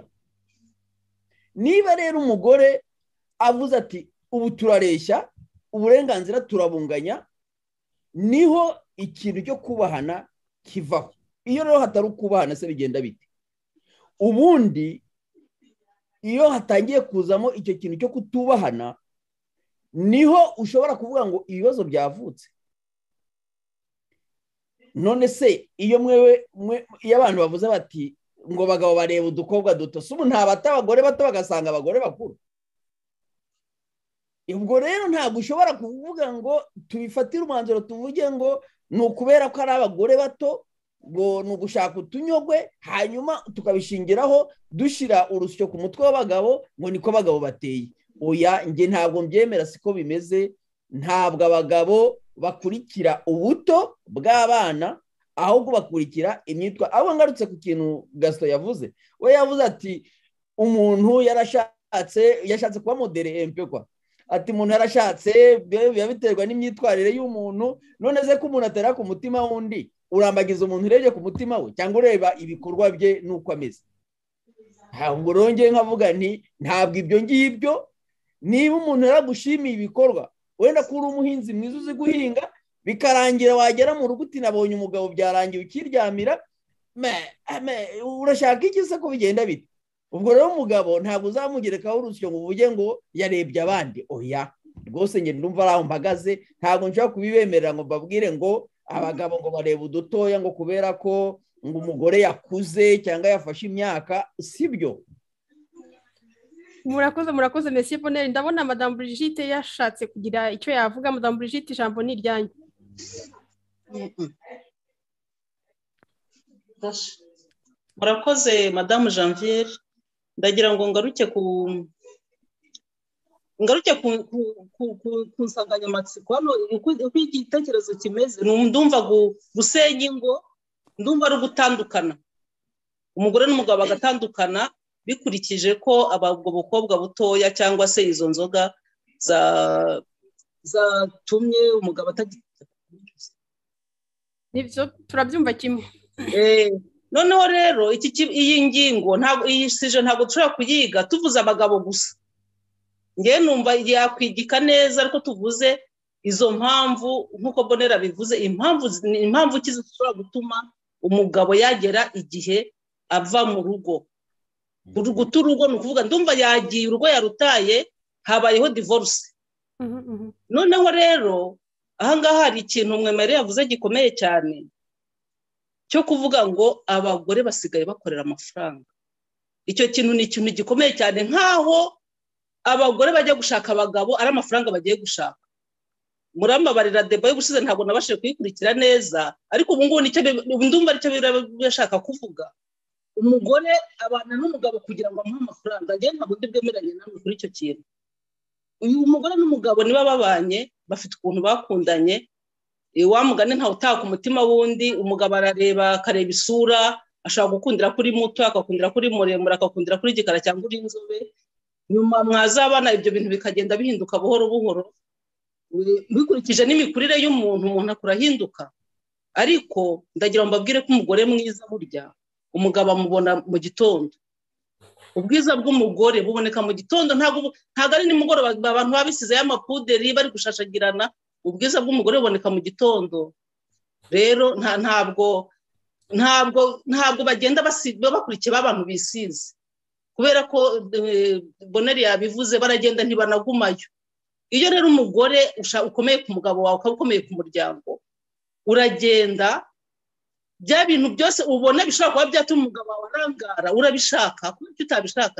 Speaker 5: niba rero umugore avuze ati ubu turareshya uburenganzira turabunganya niho ikintu cyo kubahana kivaho iyo rero hatari ukubahana se bigenda bite ubundi iyo hatangiye kuzamo icyo kintu cyo kutubahana niho ushobora kuvuga ngo ibibazo byavutse none se iyo mwewe iyo abantu bavuze bati ngo bagabo bareba udukobwa duto subu nta bata abagore bato bagasanga abagore bakuru ubwo rero ntabwo ushobora kuvuga ngo tubifatire umwanzuro tuvuge ngo ni ukubera ko ari abagore bato ngo ni ugushaka utunyogwe hanyuma tukabishingiraho dushyira urusyo ku mutwe w'abagabo ngo niko abagabo bateye oya nge ntabwo mbyemera siko bimeze ntabwo abagabo bakurikira ubuto bw'abana ahubwo bakurikira imyitwa abo ngarutse ku kintu Gaston yavuze we yavuze ati umuntu yarashatse yashatse kuba modere empe kwa ati umuntu yarashatse biba biterwa n'imyitwarire y'umuntu none ze ko umuntu atera ku mutima wundi urambagiza umuntu urebye ku mutima we cyangwa ureba ibikorwa bye nuko ameze ntabwo rongeye nkavuga nti ntabwo ibyo ngibyo niba umuntu yaragushimiye ibikorwa wenda ko uri umuhinzi mwiza uzi guhinga bikarangira wagera mu rugo uti nabonye umugabo byarangiye ukiryamira urashaka iki se ko bigenda bite ubwo rero umugabo ntabwo uzamugerekaho urusyo ngo uvuge ngo yarebye abandi oya rwose njye ndumva ari aho mpagaze ntabwo nshobora kubibemerera ngo mbabwire ngo abagabo ngo barebe udutoya ngo kubera ko ngo umugore yakuze cyangwa yafashe imyaka sibyo
Speaker 1: murakoze murakoze Monsieur Bonheur ndabona Madame Brigitte yashatse kugira icyo yavuga Madame Brigitte ijambo ni iryanyu
Speaker 2: murakoze Madame Janvière ndagira ngo ngaruke ku ngaruke ku nsanganyamatsiko hano uko igitekerezo kimeze ndumva gusenya ingo ndumva ari ugutandukana umugore n'umugabo bagatandukana bikurikije ko ababwo bukobwa butoya cyangwa se izo nzoga za zatumye umugabo atagita
Speaker 1: nibyo turabyumva kimwe
Speaker 2: eh noneho rero iki iyi ngingo ntabwo iyi sije ntabwo dushobora kuyiga tuvuze abagabo gusa ngiye numva yakwigika neza ariko tuvuze izo mpamvu nkuko Bonera bivuze impamvu impamvu kizishobora gutuma umugabo yagera igihe ava mu rugo guta urugo ni ukuvuga ndumva yagiye urugo yarutaye habayeho divorce noneho rero ahangaha hari ikintu Mwemere yavuze gikomeye cyane cyo kuvuga ngo abagore basigaye bakorera amafaranga icyo kintu ni ikintu gikomeye cyane nkaho abagore bajya gushaka abagabo ari amafaranga bagiye gushaka murambabarira deba yo gusize ntabwo nabashije kuyikurikira neza ariko ubu ngubu nicyo ndumva aricyo birashaka kuvuga umugore abana n'umugabo kugira ngo amuhe amafaranga ngiye ntabwo ndi bwemeranye namwe kuri icyo kintu uyu mugore n'umugabo niba babanye bafite ukuntu bakundanye wa mugane ntawe utaka umutima wundi umugabo arareba akareba isura ashaka gukundira kuri muto akakundira kuri muremure akakundira kuri gikara cyangwa uri inzobe nyuma mwazabana ibyo bintu bikagenda bihinduka buhoro buhoro bikurikije n'imikurire y'umuntu umuntu akurahinduka ariko ndagira ngo mbabwire ko umugore mwiza burya umugabo amubona mu gitondo ubwiza bw'umugore buboneka mu gitondo ntago ntago ari nimugoroba abantu babisize y'amapuderi bari gushashagirana ubwiza bw'umugore buboneka mu gitondo rero nta ntabwo ntabwo ntabwo bagenda basiba bakurikiye abantu bisize kubera ko Bonera yabivuze baragenda ntibanagumayo iyo rero umugore ukomeye ku mugabo wawe ukaba ukomeye ku muryango uragenda bya bintu byose ubona bishobora kuba byatuma umugabo wawe arangara urabishaka kuko utabishaka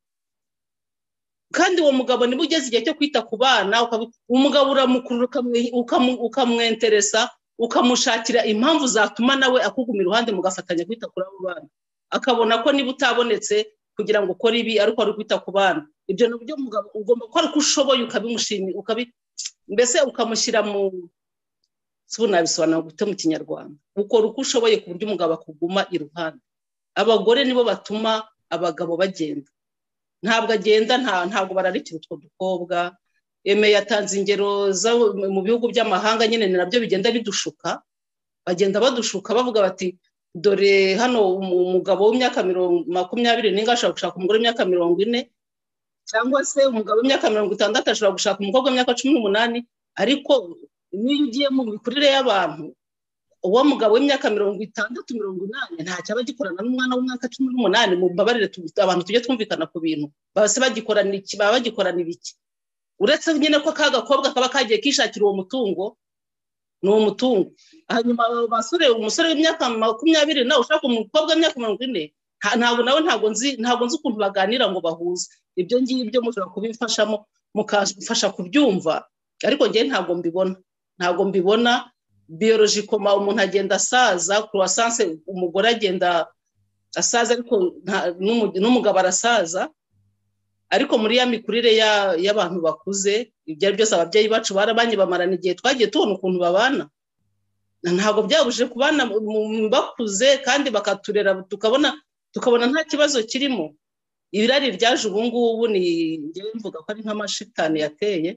Speaker 2: kandi uwo mugabo niba ugeze igihe cyo kwita ku bana umugabo uramukurura ukamwenteresa ukamushakira impamvu zatuma nawe akuguma iruhande mugafatanya kwita kuri abo bana akabona ko niba utabonetse kugira ngo ukore ibi ariko ari kwita ku bana ibyo nabyo umugabo ugomba gukora uko ushoboye ukabimushimira ukabi mbese ukamushyira mu sunabisobanura gute mu kinyarwanda ukora uko ushoboye ku buryo umugabo akuguma iruhande abagore nibo batuma abagabo bagenda ntabwo agenda ntabwo bararikira utwo dukobwa eme yatanze ingero mu bihugu by'amahanga nyine ni nabyo bigenda bidushuka bagenda badushuka bavuga bati dore hano umugabo w'imyaka makumyabiri n'inga ashobora gushaka umugore w'imyaka mirongo ine cyangwa se umugabo w'imyaka mirongo itandatu ashobora gushaka umukobwa w'imyaka cumi n'umunani ariko niyo ugiye mu mikurire y'abantu uwo mugabo w'imyaka mirongo itandatu mirongo inani ntacyo aba agikorana n'umwana w'umwaka cumi n'umunani mu mbabarire abantu tujye twumvikana ku bintu base bagikorana iki baba bagikorana ibiki uretse nyine ko ka gakobwa kaba kagiye kishakira uwo mutungo ni uwo mutungo hanyuma basore umusore w'imyaka makumyabiri nawe ushaka umukobwa w'imyaka mirongo ine ntabwo nawe ntabwo nzi ntabwo nzi ukuntu baganira ngo bahuze ibyo ngibyo mushobora kubifashamo mukafasha kubyumva ariko njye ntabwo mbibona ntabwo mbibona biologically umuntu agenda asaza croissance umugore agenda asaza ariko n'umugabo arasaza ariko muri ya mikurire y'abantu bakuze ibyo byose ababyeyi bacu barabanye bamarana igihe twagiye tubona ukuntu babana ntabwo byabujije kubana bakuze kandi bakaturera tukabona tukabona nta kibazo kirimo ibirari ryaje ubu ngubu ni ngewe mvuga ko ari nk'amashitani yateye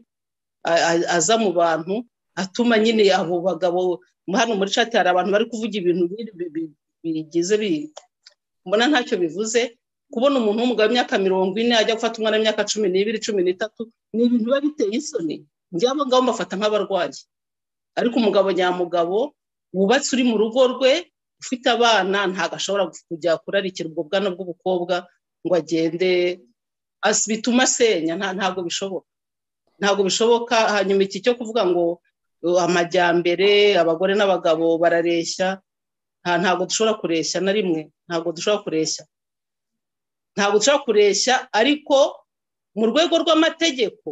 Speaker 2: aza mu bantu atuma nyine abo bagabo hano muri chat hari abantu bari kuvuga ibintu bigize mbona ntacyo bivuze kubona umuntu w'umugabo w'imyaka mirongo ine ajya gufata umwana w'imyaka cumi n'ibiri cumi n'itatu ni ibintu biba biteye isoni njyabo ngabo mbafata nk'abarwayi ariko umugabo nyamugabo wubatse uri mu rugo rwe ufite abana ntago ashobora kujya kurarikira ubwo bwana bw'ubukobwa ngo agende bituma asenya ntabwo bishoboka ntabwo bishoboka hanyuma iki cyo kuvuga ngo amajyambere abagore n'abagabo barareshya ntabwo dushobora kureshya na rimwe ntabwo dushobora kureshya ntabwo dushobora kureshya ariko mu rwego rw'amategeko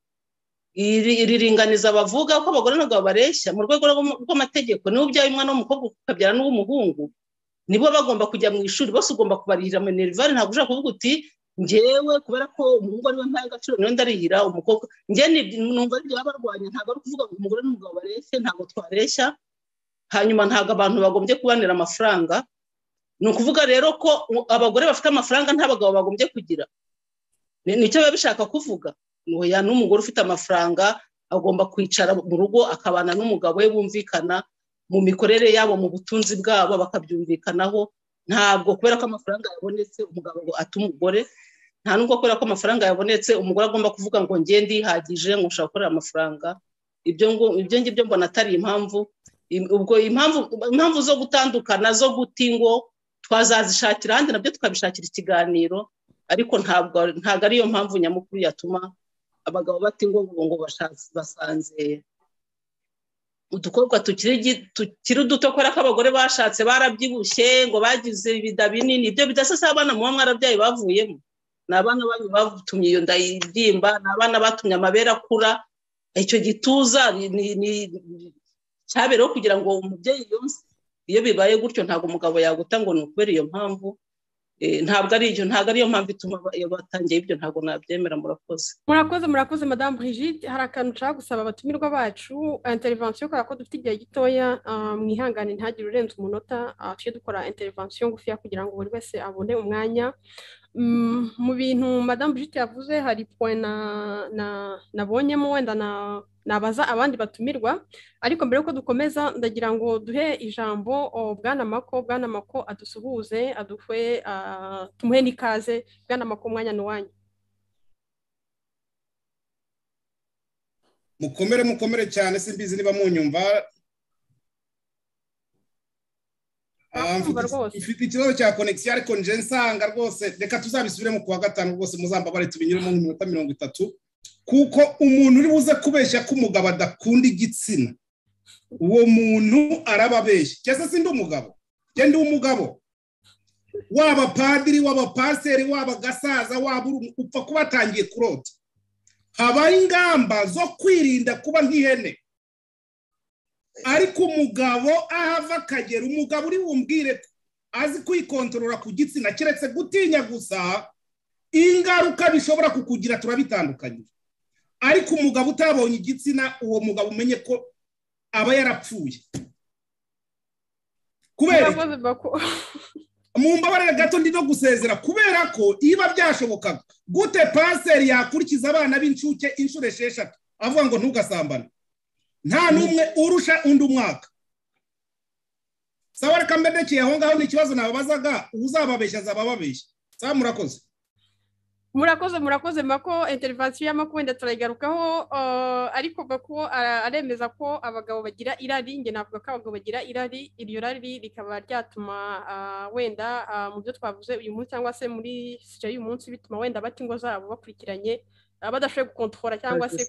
Speaker 2: iriringaniza bavuga ko abagore n'abagabo bareshya mu rwego rw'amategeko niba ubyaye umwana w'umukobwa ukabyara n'uw'umuhungu nibo bagomba kujya mu ishuri bose ugomba kubarihira minerivare ntabwo ushobora kuvuga uti ngewe kubera ko umuhungu ariwe mpaye agaciro niwe ndarihira umukobwa njye numva ari byo barwanya ntabwo ari kuvuga ngo umugore n'umugabo bareshye ntabwo twareshya hanyuma ntabwo abantu bagombye kubanira amafaranga ni ukuvuga rero ko abagore bafite amafaranga nta bagabo bagombye kugira nicyo biba bishaka kuvuga oya n'umugore ufite amafaranga agomba kwicara mu rugo akabana n'umugabo we bumvikana mu mikorere yabo mu butunzi bwabo bakabyumvikanaho ntabwo kubera ko amafaranga yabonetse umugabo ngo ate umugore nta nubwo kubera ko amafaranga yabonetse umugore agomba kuvuga ngo ngiye ndihagije ngo ushaka gukorera amafaranga ibyo ngo ibyo ngibyo mbona atari impamvu ubwo impamvu impamvu zo gutandukana zo guta ingo twazazishakira ahandi nabyo tukabishakira ikiganiro ariko ntabwo ntabwo ariyo mpamvu nyamukuru yatuma abagabo bata ingo ngo basanze udukobwa tukiri duto kubera ko abagore bashatse barabyibushye ngo bagize ibida binini ibyo bidasasa abana muba mwarabyaye bavuyemo ni abana banyu batumye iyo nda yibyimba ni abana batumye amabere akura icyo gituza cyabereho kugira ngo umubyeyi yonse iyo bibaye gutyo ntabwo umugabo yaguta ngo ni ukubera iyo mpamvu ntabwo ari iyo ntabwo ariyo mpamvu ituma batangiye ibyo ntabwo nabyemera murakoze
Speaker 1: murakoze murakoze madame Brigitte hari akantu nshaka gusaba abatumirwa bacu intervention kubera ko dufite igihe gitoya mwihangane ntagire urenze umunota tujye dukora intervention ngufiya kugira ngo buri wese abone umwanya mu bintu madame Brigitte yavuze hari point nabonyemo wenda nabaza abandi batumirwa ariko mbere yuko dukomeza ndagira ngo duhe ijambo bwana Mako bwana Mako adusuhuze aduhe tumuhe n'ikaze bwana Mako umwanya ni uwanyu
Speaker 7: mukomere mukomere cyane simbizi niba munyumva ifite ikibazo cya connection ariko nje nsanga rwose reka tuzabisubiremo kuwa gatanu rwose muzambabare tubinyuremo nk'iminota mirongo itatu kuko umuntu uri buze kubeshya ko umugabo adakunda igitsina uwo muntu arababeshya cyese sindi umugabo je ndi umugabo waba padiri waba paseri waba gasaza waba upfa kuba atangiye kurota habaye ingamba zo kwirinda kuba nk'ihene ariko umugabo ahava akagera umugabo uri bumbwire azi kwikontorora ku gitsina kiretse gutinya gusa ingaruka bishobora kukugira turabitandukanye ariko umugabo utabonye igitsina uwo mugabo umenye ko aba yarapfuye kubera mu mbabarire gato ndi no gusezera kubera ko iba byashobokaga gute paseri yakurikiza abana b'incuke inshuro esheshatu avuga ngo ntugasambane nta numwe urusha undi umwaka sawa reka mbedekeye aho ngaho ni ikibazo nababazaga uzababeshya azabababeshya sawa murakoze
Speaker 1: murakoze murakoze Mako intervention y'Amako wenda turayigarukaho ariko Mako aremeza ko abagabo bagira irari nge navuga ko abagabo bagira irari iryo rari rikaba ryatuma wenda mu byo twavuze uyu munsi cyangwa se muri sije y'uyu munsi bituma wenda bati ingo zabo bakurikiranye badashoboye gukontorora cyangwa se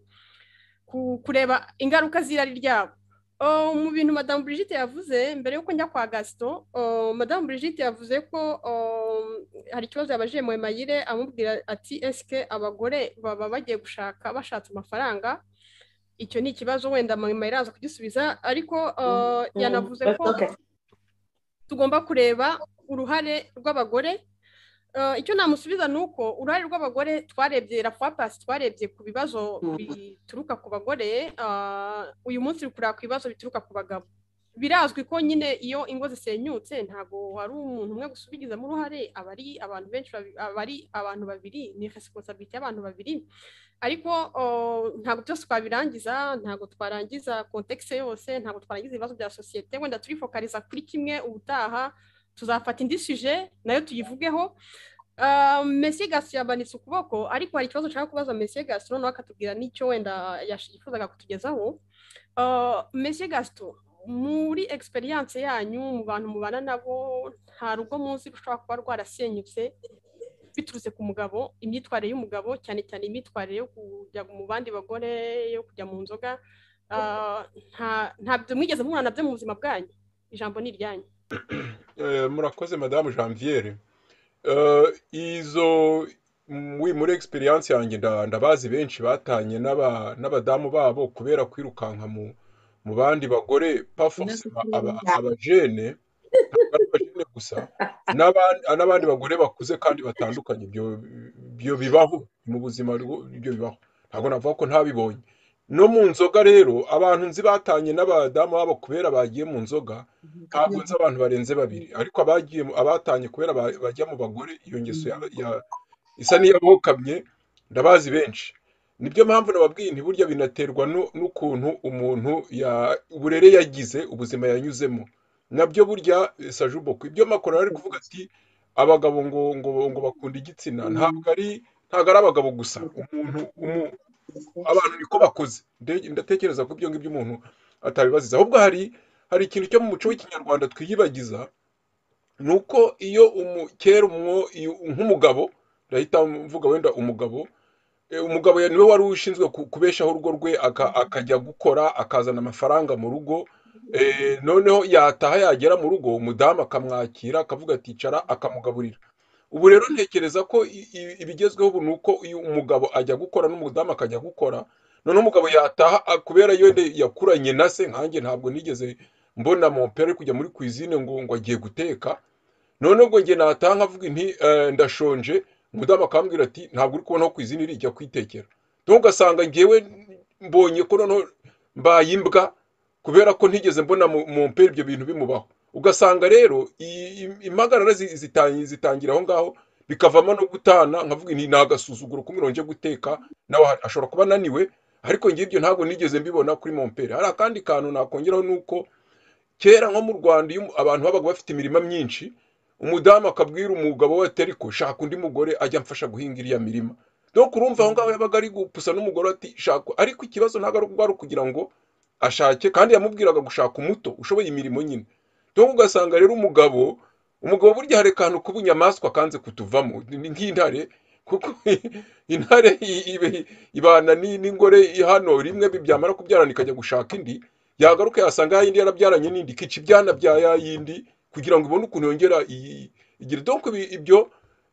Speaker 1: kureba ingaruka z'irari ryabo mu bintu madame Brigitte yavuze mbere yuko njya kwa Gaston madame Brigitte yavuze ko hari ikibazo yabajije mu Mayire amubwira ati eske abagore baba bagiye gushaka bashatse amafaranga icyo ni ikibazo wenda mu Mayire aza kugisubiza ariko yanavuze ko tugomba kureba uruhare rw'abagore icyo namusubiza nuko uruhare rw'abagore twarebye rapapasi twarebye ku bibazo bituruka ku bagore uyu munsi kureba ku bibazo bituruka ku bagabo birazwi ko nyine iyo ingo zisenyutse ntago hari umuntu umwe gusa ubigizemo uruhare aba ari abantu benshi aba ari abantu babiri ni responsibility y'abantu babiri ariko ntabwo byose twabirangiza ntabwo twarangiza context yose ntabwo twarangiza ibibazo bya sosiyete wenda turifokaliza kuri kimwe ubutaha tuzafata indi suje nayo tuyivugeho Monsieur Gaston yabanitse ukuboko ariko hari ikibazo nshaka kubaza Monsieur Gaston nawe akatubwira n'icyo wenda yifuzaga kutugezaho Monsieur Gaston muri experience yanyu mu bantu mubana nabo nta rugo muzi rushobora kuba rwarasenyutse biturutse ku mugabo imyitwarire y'umugabo cyane cyane imyitwarire yo kujya mu bandi bagore yo kujya mu nzoga ntabyo mwigeze mubona nabyo mu buzima bwanyu ijambo ni iryanyu
Speaker 6: murakoze madamu Janviere izo muri experience yanjye ndabazi benshi batanye n'abadamu babo kubera kwirukanka mu bandi bagore pas forcément abajene abajene gusa n'abandi bagore bakuze kandi batandukanye ibyo bibaho mu buzima ibyo bibaho ntabwo navuga ko ntabibonye no mu nzoga rero abantu nzi batanye n'abadamu babo kubera bagiye mu nzoga ntabwo nzi abantu barenze babiri ariko abagiye abatanye kubera bajya mu bagore iyo ngeso isa n'iyabokamye ndabazi benshi nibyo mpamvu nababwiye nti burya binaterwa n'ukuntu umuntu uburere yagize ubuzima yanyuzemo nabyo burya sajuboko ibyo makoro ari kuvuga ati abagabo ngo ngo ngo bakunda igitsina ntabwo ari ntabwo ari abagabo gusa umuntu abantu niko bakoze ndatekereza ko ibyo ngibyo umuntu atabibaziza ahubwo hari hari ikintu cyo mu muco w'ikinyarwanda twiyibagiza ni uko iyo kera nk'umugabo ndahita mvuga wenda umugabo umugabo niwe wari ushinzwe kubeshaho urugo rwe akajya gukora akazana amafaranga mu rugo noneho yataha yagera mu rugo umudamu akamwakira akavuga ati icara akamugaburira ubu rero ntekereza ko ibigezweho ubu ni uko iyo umugabo ajya gukora n'umudamu akajya gukora noneho umugabo yataha kubera iyo yakuranye na se nkanjye ntabwo nigeze mbona mompere kujya muri cuisine ngo ngo agiye guteka noneho ngo njye nataha nkavuga nti ndashonje umudamu akambwira ati ntabwo uri kubona ko cuisine iri jya kwitekera donc ugasanga ngewe mbonye ko noneho mbaye imbwa kubera ko ntigeze mbona mompere ibyo bintu bimubaho ugasanga rero impagarara zitangira aho ngaho bikavamo no gutana nkavuga nti nagasuzuguro kumironje guteka nawe ashobora kuba ananiwe ariko ngiye ibyo ntabwo nigeze mbibona kuri mompere hari akandi kantu nakongeraho nuko kera nko mu Rwanda iyo abantu babaga bafite imirima myinshi umudamu akabwira umugabo we ati ko shaka undi mugore ajya amfasha guhinga iriya mirima donc urumva aho ngaho yabaga ari gupusa n'umugore ati shaka ariko ikibazo ntabwo ari kugira ngo ashake kandi yamubwiraga gushaka umuto ushoboye imirimo nyine donc ugasanga rero umugabo umugabo burya hari akantu k'ubunyamaswa kanze kutuvamo nk'intare kuko intare ibana n'ingore hano rimwe byamara kubyarana ikajya gushaka indi yagaruka yasanga yindi yarabyaranye n'indi kica ibyana bya yayindi kugira ngo ibone ukuntu yongera igira donc ibyo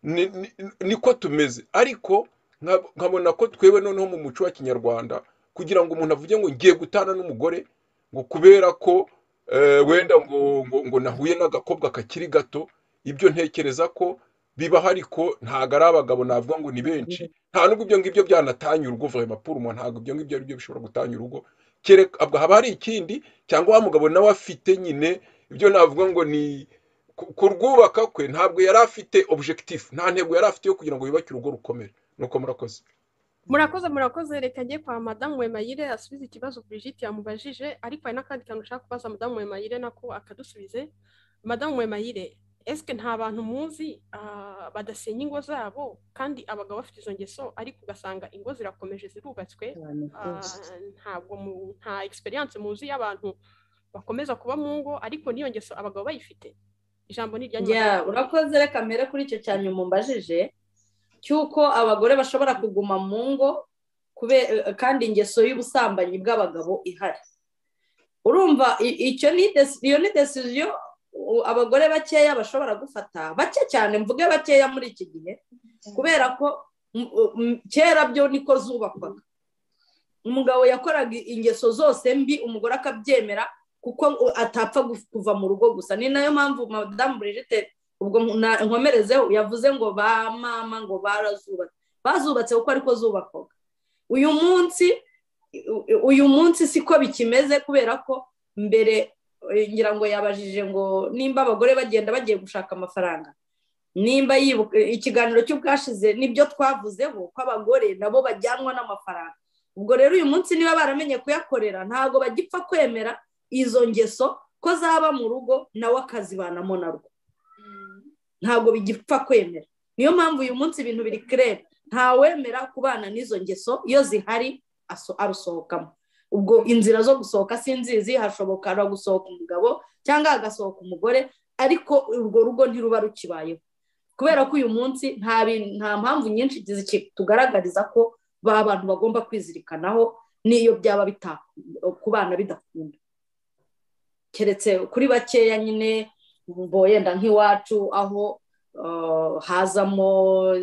Speaker 6: niko tumeze ariko nkabona ko twebwe noneho mu muco wa kinyarwanda kugira ngo umuntu avuge ngo ngiye gutana n'umugore ngo kubera ko wenda ngo ngo nahuye n'agakobwa kakiri gato ibyo ntekereza ko bibaho ariko ntabwo ari abagabo navuga ngo ni benshi nta nubwo ibyo ngibyo byanatanya urugo vraiment pour moi ntabwo ibyo ngibyo ari byo bishobora gutanya urugo kereka haba hari ikindi cyangwa wa mugabo nawe afite nyine ibyo navuga ngo ni kurwubaka kwe ntabwo yari afite objectif nta ntego yari afite yo kugira ngo yubake urugo rukomere nuko murakoze
Speaker 1: murakoze murakoze reka njye kwa madamu Wemayire asubize ikibazo Brigitte yamubajije ariko hari n'akandi kantu ushaka kubaza madamu Wemayire nako akadusubize madamu Wemayire eske nta bantu muzi badasenya ingo zabo kandi abagabo bafite izo ngeso ariko ugasanga ingo zirakomeje zirubatswe ntabwo nta experience muzi y'abantu bakomeza kuba mu ngo ariko niyo ngeso abagabo bayifite ijambo ni ryanyu
Speaker 4: ya urakoze reka mbere kuri icyo cyane mumbajije cyuko abagore bashobora kuguma mu ngo kandi ingeso y'ubusambanyi bw'abagabo ihari urumva icyo ni iyo ni decision abagore bakeya bashobora gufata bake cyane mvuge bakeya muri iki gihe kubera ko kera byo niko zubakwaga umugabo yakoraga ingeso zose mbi umugore akabyemera kuko atapfa kuva mu rugo gusa ni nayo mpamvu madamu Brigitte ubwo nkomerezeho yavuze ngo ba mama ngo barazubatse bazubatse kuko ariko zubakwaga uyu munsi uyu munsi siko bikimeze kubera ko mbere ngira ngo yabajije ngo nimba abagore bagenda bagiye gushaka amafaranga nimba yibuka ikiganiro cy'ubwashize nibyo twavuzeho ko abagore nabo bajyanwa n'amafaranga ubwo rero uyu munsi niba baramenye kuyakorera ntago bagipfa kwemera izo ngeso ko zaba mu rugo nawe akazibanamo narwo ntago bigipfa kwemera niyo mpamvu uyu munsi ibintu biri clair ntawemera kubana n'izo ngeso iyo zihari arusohokamo ubwo inzira zo gusohoka sinzizi hashoboka no gusohoka umugabo cyangwa agasohoka umugore ariko urwo rugo ntiruba rukibayeho kubera ko uyu munsi nta nta mpamvu nyinshi tugaragariza ko ba bantu bagomba kwizirikanaho niyo byaba kubana bidakunda keretse kuri bakeya nyine yenda nk'iwacu aho hazamo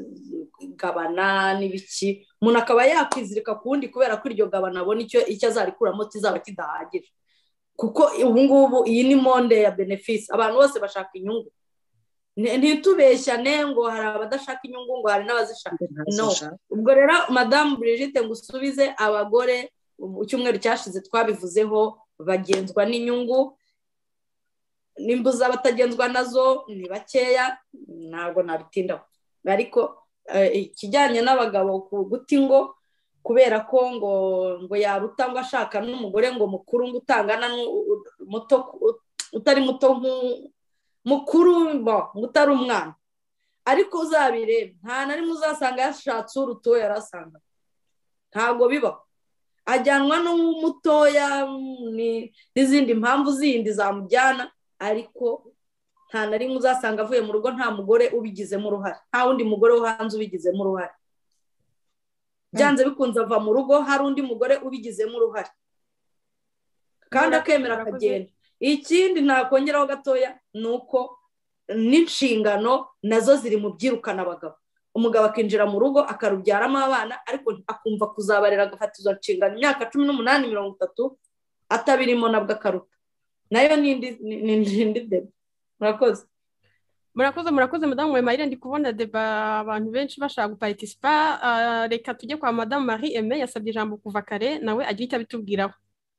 Speaker 4: gabana n'ibiki umuntu akaba yakwizirika ku wundi kubera ko iryo gabana abona icyo icyo azarikuramo kizaba kidahagije kuko ubu ngubu iyi ni monde ya benefice abantu bose bashaka inyungu ntitubeshyane ngo hari abadashaka inyungu ngo hari n'abazishaka. No, ubwo rero madamu Brigitte ngo usubize abagore, mu cyumweru cyashize twabivuzeho, bagenzwa n'inyungu, nimbuza abatagenzwa nazo ni bakeya, ntabwo nabitindaho. Ariko ikijyanye n'abagabo ku guti ngo kubera ko ngo ngo yaruta ngo ashaka n'umugore ngo mukuru ngo utangana muto utari muto mukuru ngo utari umwana, ariko uzabireba nta na rimwe uzasanga yashatse urutoya yarasanga, ntabwo bibaho. Ajyanwa n'umutoya n'izindi mpamvu zindi zamujyana, ariko nta na rimwe uzasanga avuye mu rugo nta mugore ubigizemo uruhare, nta wundi mugore wo hanze ubigizemo uruhare. Byanze bikunze ava mu rugo hari undi mugore ubigizemo uruhare kandi akemera akagenda. Ikindi nakongeraho gatoya ni uko n'inshingano nazo ziri mu byirukana abagabo. Umugabo akinjira mu rugo akarubyaramo abana, ariko akumva kuzabarera agafata izo nshingano imyaka cumi n'umunani mirongo itatu atabirimo nabwo akaruta. Nayo ni indi deba. Murakoze.
Speaker 1: Murakoze murakoze madamu Mayire, ndi kubona deba abantu benshi bashaka guparticipa. Reka tujye kwa madamu Marie Aimée, yasabye ijambo kuva kare, nawe agira icyo abitubwiraho.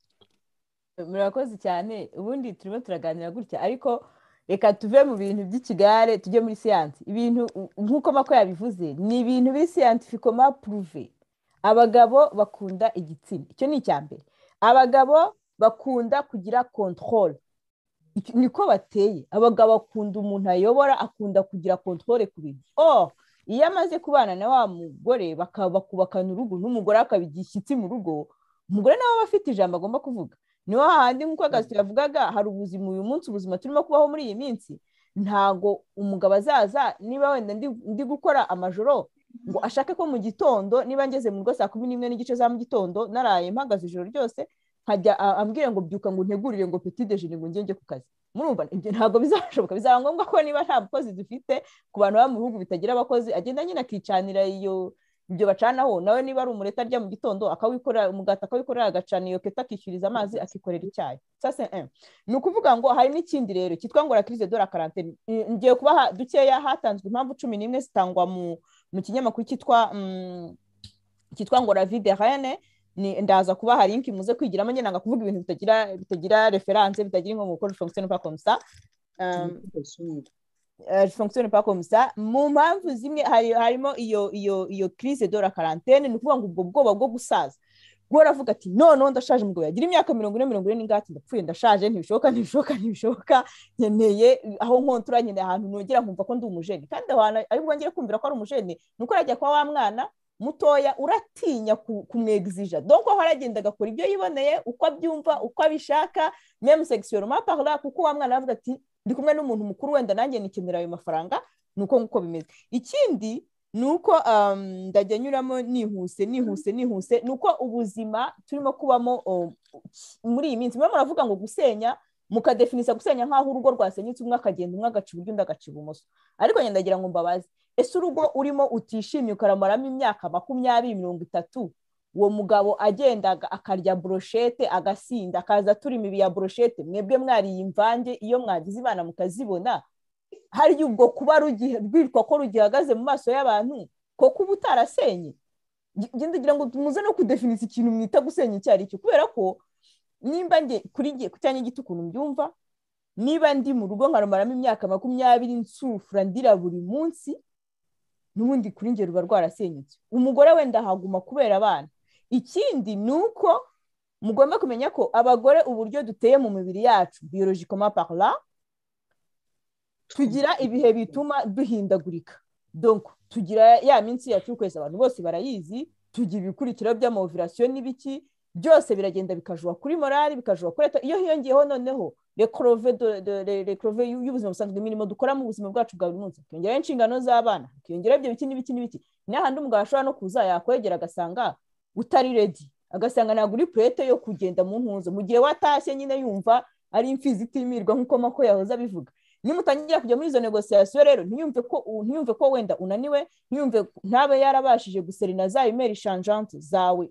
Speaker 3: Murakoze cyane. Ubundi turimo turaganira gutya, ariko reka tuve mu bintu by'ikigare tujye muri siyansi. Ibintu nk'uko Mako yabivuze ni ibintu biri scientifiquement prouvé. Abagabo bakunda igitsina, icyo ni icyambere. Abagabo bakunda kugira control, niko bateye. Abagabo bakunda umuntu ayobora, akunda kugira control ku bintu. Oh, iyo amaze kubana na wa mugore bakubakana urugo, n'umugore akabigishyitsi mu rugo, umugore nawe afite ijambo agomba kuvuga. Niho handi nk'uko Gaston yavugaga, hari ubuzima uyu munsi, ubuzima turimo kubaho muri iyi minsi, ntago umugabo azaza niba wenda ndi gukora amajoro ngo ashake ko mu gitondo niba ngeze mu rugo saa kumi n'imwe n'igice za mu gitondo naraye mpagaze ijoro ryose nkajya ambwira ngo byuka ngo ntegurire ngo petit déjeuner ngo ngenge ku kazi. Murumva ibyo ntabwo bizashoboka. Bizaba ngombwa ko niba nta bakozi dufite ku bantu ba mu bihugu bitagira abakozi, agenda nyine akicanira iyo ibyo bacanaho. Nawe niba ari umureta arya mu gitondo akawikorera umugati akawikorera agacana iyo keta akishyuriza amazi akikorera icyayi. Sasa eh ni ukuvuga ngo hari n'ikindi rero cyitwa ngo la crise de la quarantaine. Ngiye kubaha dukeya, hatanzwe impamvu cumi n'imwe zitangwa mu mu kinyamakuru cyitwa cyitwa ngo la vie de Rennes. Ni ndaza kubaha link muze kwigiramo, nyine nanga kuvuga ibintu bitagira bitagira reference, bitagira ngo ko fonctionne pas comme ça. Euh, fonctionne pas comme ça. Mu mpamvu zimwe harimo iyo iyo iyo crise de la quarantaine, ni kuvuga ngo ubwo bwoba bwo gusaza. Gora avuga ati no no ndashaje, umugabo yagira imyaka mirongo ine mirongo ine n'ingati, ndapfuye ndashaje, ntibishoboka ntibishoboka ntibishoboka, nkeneye aho nkontura, nkeneye ahantu nongera nkumva ko ndi umujeni. Kandi aho aribwo ngire kumvira ko ari umujeni, nuko arajya kwa wa mwana mutoya uratinya kumwexija. Donc aho aragenda agakora ibyo yiboneye, uko abyumva, uko abishaka, même sexuellement parlant, kuko wa mwana avuga ati ndi kumwe n'umuntu mukuru, wenda nanjye nikenera ayo mafaranga. Nuko nguko bimeze. Ikindi nuko um, ndajya nyuramo nihuse nihuse nihuse nuko ubuzima turimo kubamo um, muri iyi minsi mwe muravuga ngo gusenya, mukadefinisa gusenya nkaho urugo rwasenyutse, umwe akagenda umwe agaca iburyo undi agaca ibumoso. Ariko nyenda ndagira ngo mbabaze, ese urugo urimo utishimye ukaramaramo imyaka makumyabiri mirongo itatu, uwo mugabo agendaga akarya brochette agasinda akaza turi imibi ya brochette, mwebwe mwari imvange iyo mwagize ibana mukazibona, hari ubwo kuba rwitwa ko rugihagaze mu maso y'abantu ko kuba utarasenye. Genda ngira ngo muze no kudefinisa ikintu mwita gusenya icyari cyo, kubera ko nimba nge kuri nge kucyanye gito ukuntu mbyumva, niba ndi mu rugo nkarumaramo imyaka makumyabiri nsufura ndira buri munsi, n'ubundi kuri nge ruba rwarasenyutse. Umugore wenda haguma kubera abana. Ikindi nuko mugomba kumenya ko abagore uburyo duteye mu mibiri yacu biologiquement parlant, tugira ibihe bituma duhindagurika. Donc tugira ya minsi yacu kwese abantu bose barayizi, tugira ibikurikira by'amaovuration n'ibiki byose biragenda bikajwa kuri morale, bikajwa kuri iyo hiyongeyeho noneho le creve de le creve y'ubuzima busanzwe imirimo dukora mu buzima bwacu bwa buri munsi, kiyongera inshingano z'abana, kiyongera ibyo biki n'ibiki n'ibiki. N'ahandi umugabo ashobora no kuza yakwegera agasanga utari ready, agasanga ntabwo uri prete yo kugenda mu ntuzo, mu gihe watashye nyine yumva ari imfizi itimirwa nk'uko Mako yahoza bivuga. Nimutangira kujya muri izo negociation rero, ntiyumve ko ntiyumve ko wenda unaniwe, ntiyumve ntabe yarabashije guserina za imeri changeante zawe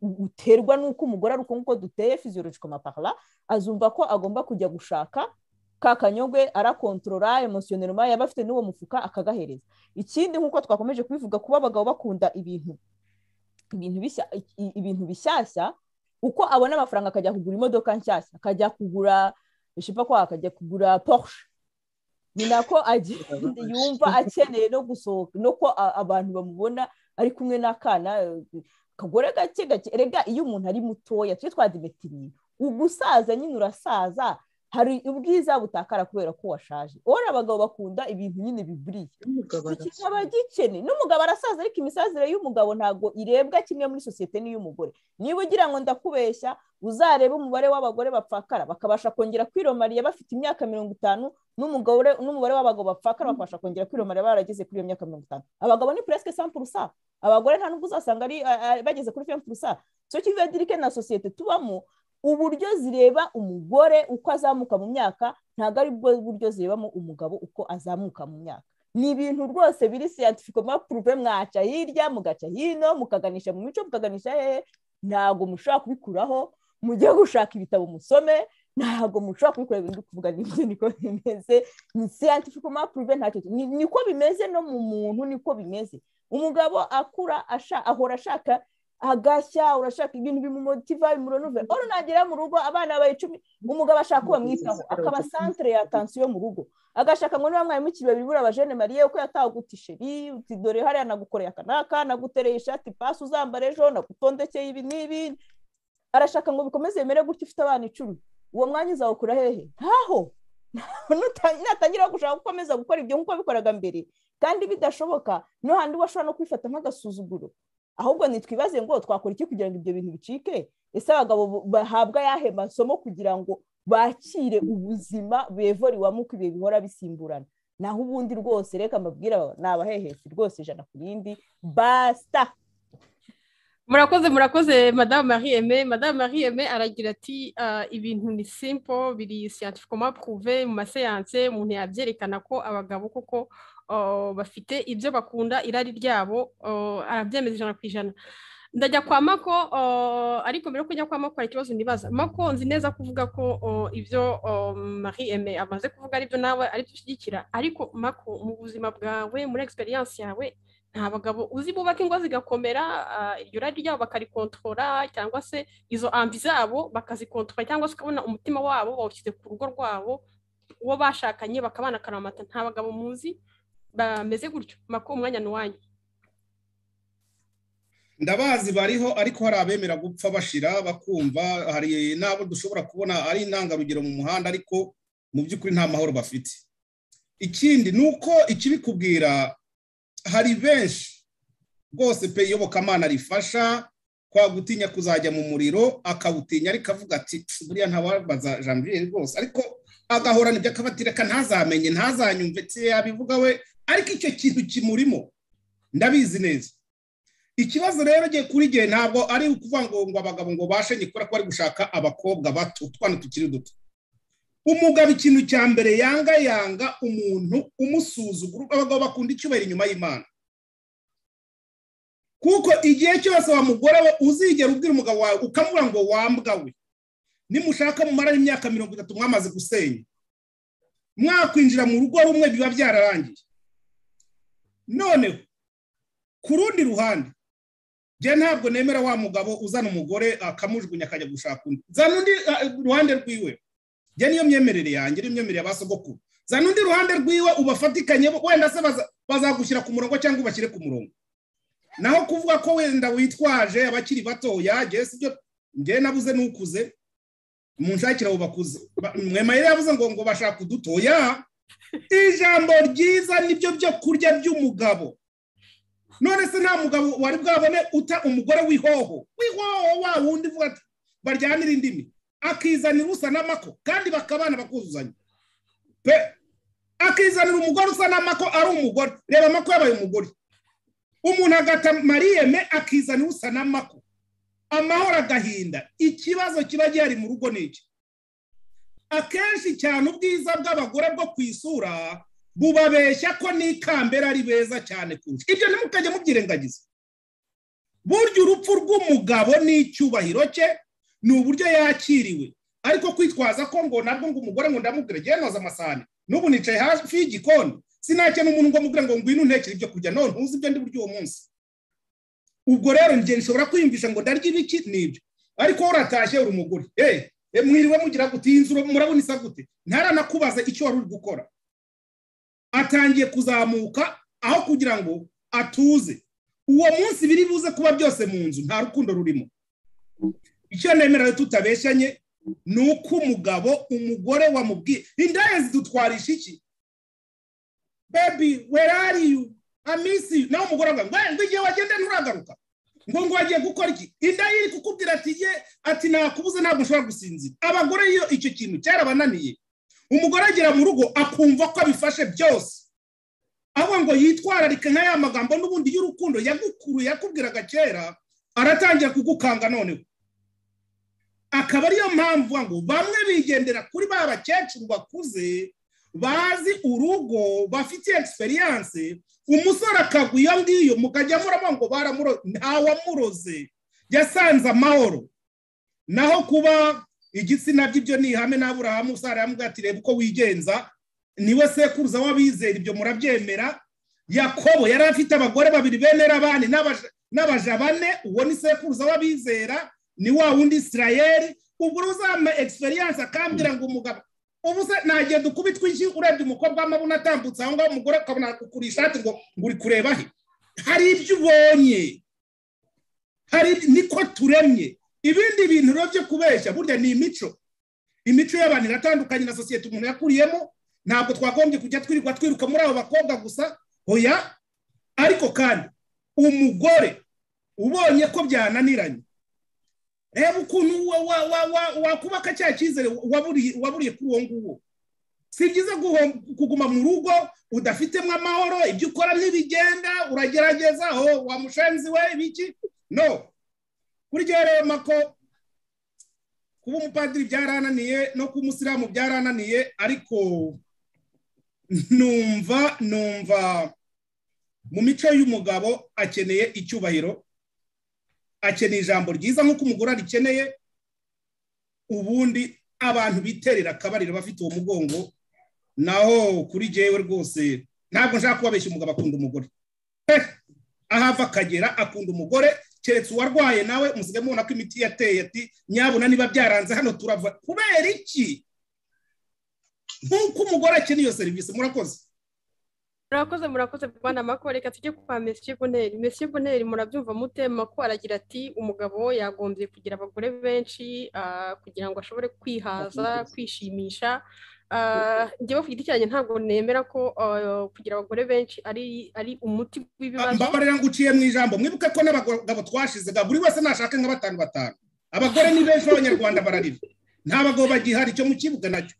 Speaker 3: uterwa nuko umugore ari uko duteye physiologiquement parlant, azumva ko agomba kujya gushaka ka kanyogwe arakontorora emotionellement yaba afite n'uwo mufuka akagahereza. Ikindi nk'uko twakomeje kubivuga, kuba abagabo bakunda ibintu ibintu bishya ibintu bishyashya, uko abona amafaranga akajya kugura imodoka nshyashya, akajya kugura bishipa kwa akajya kugura Porsche, ni nako agenda yumva akeneye no gusohoka, no ko abantu bamubona ari kumwe n'akana kagore gake gake. Erega iyo umuntu ari mutoya tuje twadimetiriye, ugusaza nyine urasaza, hari ubwiza butakara kubera ko washaje. Ora abagabo bakunda ibintu nyine biburiye, kikaba gikene. N'umugabo arasaza, ariko imisazire y'umugabo ntago irebwa kimwe muri societe n'iy'umugore. Niba ugira ngo ndakubeshya, uzareba umubare w'abagore bapfakara bakabasha kongera kwiromariya bafite imyaka mirongo itanu, n'umugore n'umubare w'abagabo bapfakara bakabasha kongera kwiromariya barageze kuri iyo myaka mirongo itanu. Abagabo ni presque cent pour cent, abagore nta nubwo uzasanga ari bageze kuri vingt pour cent. So qui veut dire que na societe tubamo uburyo zireba umugore uko azamuka mu myaka ntago ari bwo buryo zirebamo umugabo uko azamuka mu myaka. Ni ibintu rwose biri scientifiquement prouvé, mwaca hirya mugaca hino mukaganisha mu mico mukaganisha hehe, ntago mushobora kubikuraho. Mujye gushaka ibitabo musome, ntago mushobora kubikora ibintu kuvuga n'ibyo niko bimeze. Ni scientifiquement prouvé, ntacyo niko bimeze no mu muntu, niko bimeze. Umugabo akura asha ahora ashaka agashya, urashaka ibintu bimumotiva bimuronove. Oro nagera mu rugo abana baye icumi, umugabo ashaka kuba mwitaho, akaba centre ya attention mu rugo, agashaka ngo niba mwaye mukiriwe bibura abajene Marie uko yataho gutisheri uti dore hari anagukoreye akanaka, nagutereye ishati pasi uzambara ejo, nagutondekeye ibi nibi. Arashaka ngo bikomeze yemere gutyo ufite abana icumi. Uwo mwanya uzawukura hehe? Ntaho. Natangira gushaka gukomeza gukora ibyo nkuko bikoraga mbere, kandi bidashoboka. No handi washobora no kwifata nk'agasuzuguro. Ahubwo nitwibaze ngo twakora iki kugira ngo ibyo bintu bicike. Ese abagabo bahabwa yahe masomo kugira ngo bakire ubuzima bevoriwamo uko ibihe bihora bisimburana. Naho ubundi rwose reka mbabwira nabahehesi rwose ijana ku rindi basta.
Speaker 1: Murakoze murakoze Madame Marie-Aimée. Madame Marie-Aimée aragira ati ibintu ni simple, biri scientifiquement prouvé mu maseyanse, umuntu yabyerekana ko abagabo koko bafite ibyo bakunda, irari ryabo arabyemeza ijana ku ijana. Ndajya kwa Mako, ariko mbere yo kujya kwa Mako hari ikibazo nibaza. Mako, nzi neza kuvuga ko ibyo Marie-Aimée amaze kuvuga ari byo nawe ari byo ushyigikira, ariko Mako, mu buzima bwawe muri experience yawe nta bagabo uzi bubaka ingo zigakomera, iryo rari ryabo bakarikontorora, cyangwa se izo ambi zabo bakazikontorora, cyangwa se ukabona umutima wabo bawushyize ku rugo rwabo, uwo bashakanye bakabana karamata. Nta bagabo muzi bameze gutyo? Mako, umwanya ni uwanyu.
Speaker 7: Ndabazi bariho, ariko hari abemera gupfa bashira bakumva, hari nabo dushobora kubona ari intangarugero mu muhanda, ariko mu by'ukuri nta mahoro bafite. Ikindi nuko ikibikubwira, hari benshi rwose pe iyobokamana rifasha kwa gutinya kuzajya mu muriro, akawutinya ariko avuga ati buriya ntawabaza Janvier rwose, ariko agahorana ibyo akabatireka ntazamenye ntazanyumve tse yabivuga we, ariko icyo kintu kimurimo ndabizi neza. Ikibazo rero giye kuri gihe ntabwo ari ukuvuga ngo ngo abagabo ngo bashenye kora ko ari gushaka abakobwa bato twana tukiri duto. Umugabo ikintu cya mbere yanga yanga umuntu umusuzugura. Abagabo bakunda icyubahiro inyuma y'Imana, kuko igihe cyose wa mugore we uzigera ubwira umugabo wawe ukamubura ngo wambwa we, nimushaka mu mara y'imyaka mirongo itatu mwamaze gusenya, mwakwinjira mu rugo rumwe biba byararangiye. None ku rundi ruhande, je ntabwo nemera wa mugabo uzana umugore akamujugunya akajya gushaka undi. Zana undi ruhande rwiwe, je niyo myemerere yanjye, niyo myemerere abasogokuru. Zana undi ruhande rwiwe ubafatikanye, wenda se bazagushyira ku murongo cyangwa ubashyire ku murongo. Naho kuvuga ko wenda witwaje abakiri bato yaje sibyo, nge nabuze nukuze munshakira ubakuze. Mwemaye yavuze ngo ngo bashaka udutoya. Ijambo ryiza nibyo byo kurya by'umugabo. None se nta mugabo wari bwabone uta umugore wihoho wihoho wa wundi vuga ati baryanira indimi, akizanira usa n'amako kandi bakabana bakuzuzanya pe, akizanira umugore usa n'amako ari umugore. Reba amako yabaye umugore. Umuntu agata Marie-Aimée akizanira usa n'amako, amahoro agahinda. Ikibazo kiba gihari mu rugo n'iki? Akenshi cyane ubwiza bw'abagore bwo kwisura bubabeshya ko n'ikambera ari beza cyane kurusha. Ibyo ntimukajye mubyirengagiza. Burya urupfu rw'umugabo n'icyubahiro cye ni uburyo yakiriwe. ariko kwitwaza ko ngo nabwo ngo umugore ngo ndamubwire ngiye noza amasahani n'ubu nicaye hafi y'igikoni sinakena umuntu ngo mubwire ngo ngwino untekere ibyo kurya none ntuzi ibyo ndi buryo uwo munsi. Ubwo rero njye nshobora kwiyumvisha ngo ndarya ibiki nibyo, ariko uratashye uri umugore eh mwiriwe mugira gute inzuro murabona isa gute ntaranakubaza icyo wari uri gukora. Atangiye kuzamuka aho kugira ngo atuze. Uwo munsi biri buze kuba byose mu nzu nta rukundo rurimo. Icyo nemera tutabeshanye nuko umugabo umugore wamubwiye indaya zidutwarisha iki baby where are you I miss you naho umugore ngo ngo igihe wagenda nturagaruka ngo ngo wagiye gukora iki indaya iri kukubwira ati ye ati nakubuze ntabwo ushobora gusinzira. Abagore iyo icyo kintu cyarabananiye umugore agera mu rugo akumva ko abifashe byose aho ngo yitwararika nka ya magambo n'ubundi y'urukundo yagukuru yakubwiraga kera aratangira kugukanga noneho. Akaba ariyo mpamvu ngo bamwe bigendera kuri ba bakecuru bakuze bazi urugo bafite experience. Umusore akagwiyo ngiyo mukajya muramo ngo baramuro ntawamuroze yasanze amahoro. Naho kuba igitsina by'ibyo ni ihame n'Aburahamu Sara yamubwatireba uko wigenza niwe sekuruza w'abizera ibyo murabyemera. Yakobo yari afite abagore babiri benera abandi n'abaja bane uwo ni sekuruza w'abizera ni wa wundi Israel. Ubwo uzama experience akambira ngo umugabo ubu se nagiye dukubitwa iki urebye umukobwa w'amabuna atambutse aho ngaho umugore akabona kukurisha ati ngo nguri kureba he hari ibyo ubonye hari niko turemye. Ibindi bintu rero byo kubeshya burya ni imico imico y'abantu iratandukanye na societe umuntu yakuriyemo. Ntabwo twagombye kujya twirirwa twiruka muri abo bakobwa gusa hoya. Ariko kandi umugore ubonye ko byananiranye reba ukuntu wakubaka cya cyizere waburiye kuri uwo nguwo. Si byiza kuguma mu rugo udafitemo amahoro ibyo ukora ntibigenda uragerageza aho wamushenzi we biki no. Kuri rero mako kuba umupadiri byarananiye no kuba umusiramu byarananiye, ariko numva numva mu mico y'umugabo akeneye icyubahiro, akeneye ijambo ryiza nk'uko umugore arikeneye. Ubundi abantu biterera akabariro bafite uwo mugongo. Naho kuri jewe rwose ntabwo nshaka kubabeshya umugabo akunda umugore ahava akagera akunda umugore. Keretse uwarwaye nawe musige mubona ko imiti yateye ati nyabuna niba byaranze hano turava kubera iki nk'uko umugore akeneye iyo serivisi. Murakoze
Speaker 1: murakoze murakoze bwana Mako. Reka tujye kwa Monsieur Bonheur. Monsieur Bonheur murabyumva mute? Mako aragira ati umugabo yagombye kugira abagore benshi kugira ngo ashobore kwihaza kwishimisha. Njyewe ku giti cyanjye ntabwo nemera ko kugira abagore benshi ari ari umuti w'ibibazo.
Speaker 7: Mbabarira nguciye mu ijambo mwibuke ko n'abagabo twashize buri wese nashaka nka batanu batanu. Abagore ni benshi b'Abanyarwanda bararira nta bagabo bagihari cyo mu kibuga nacyo.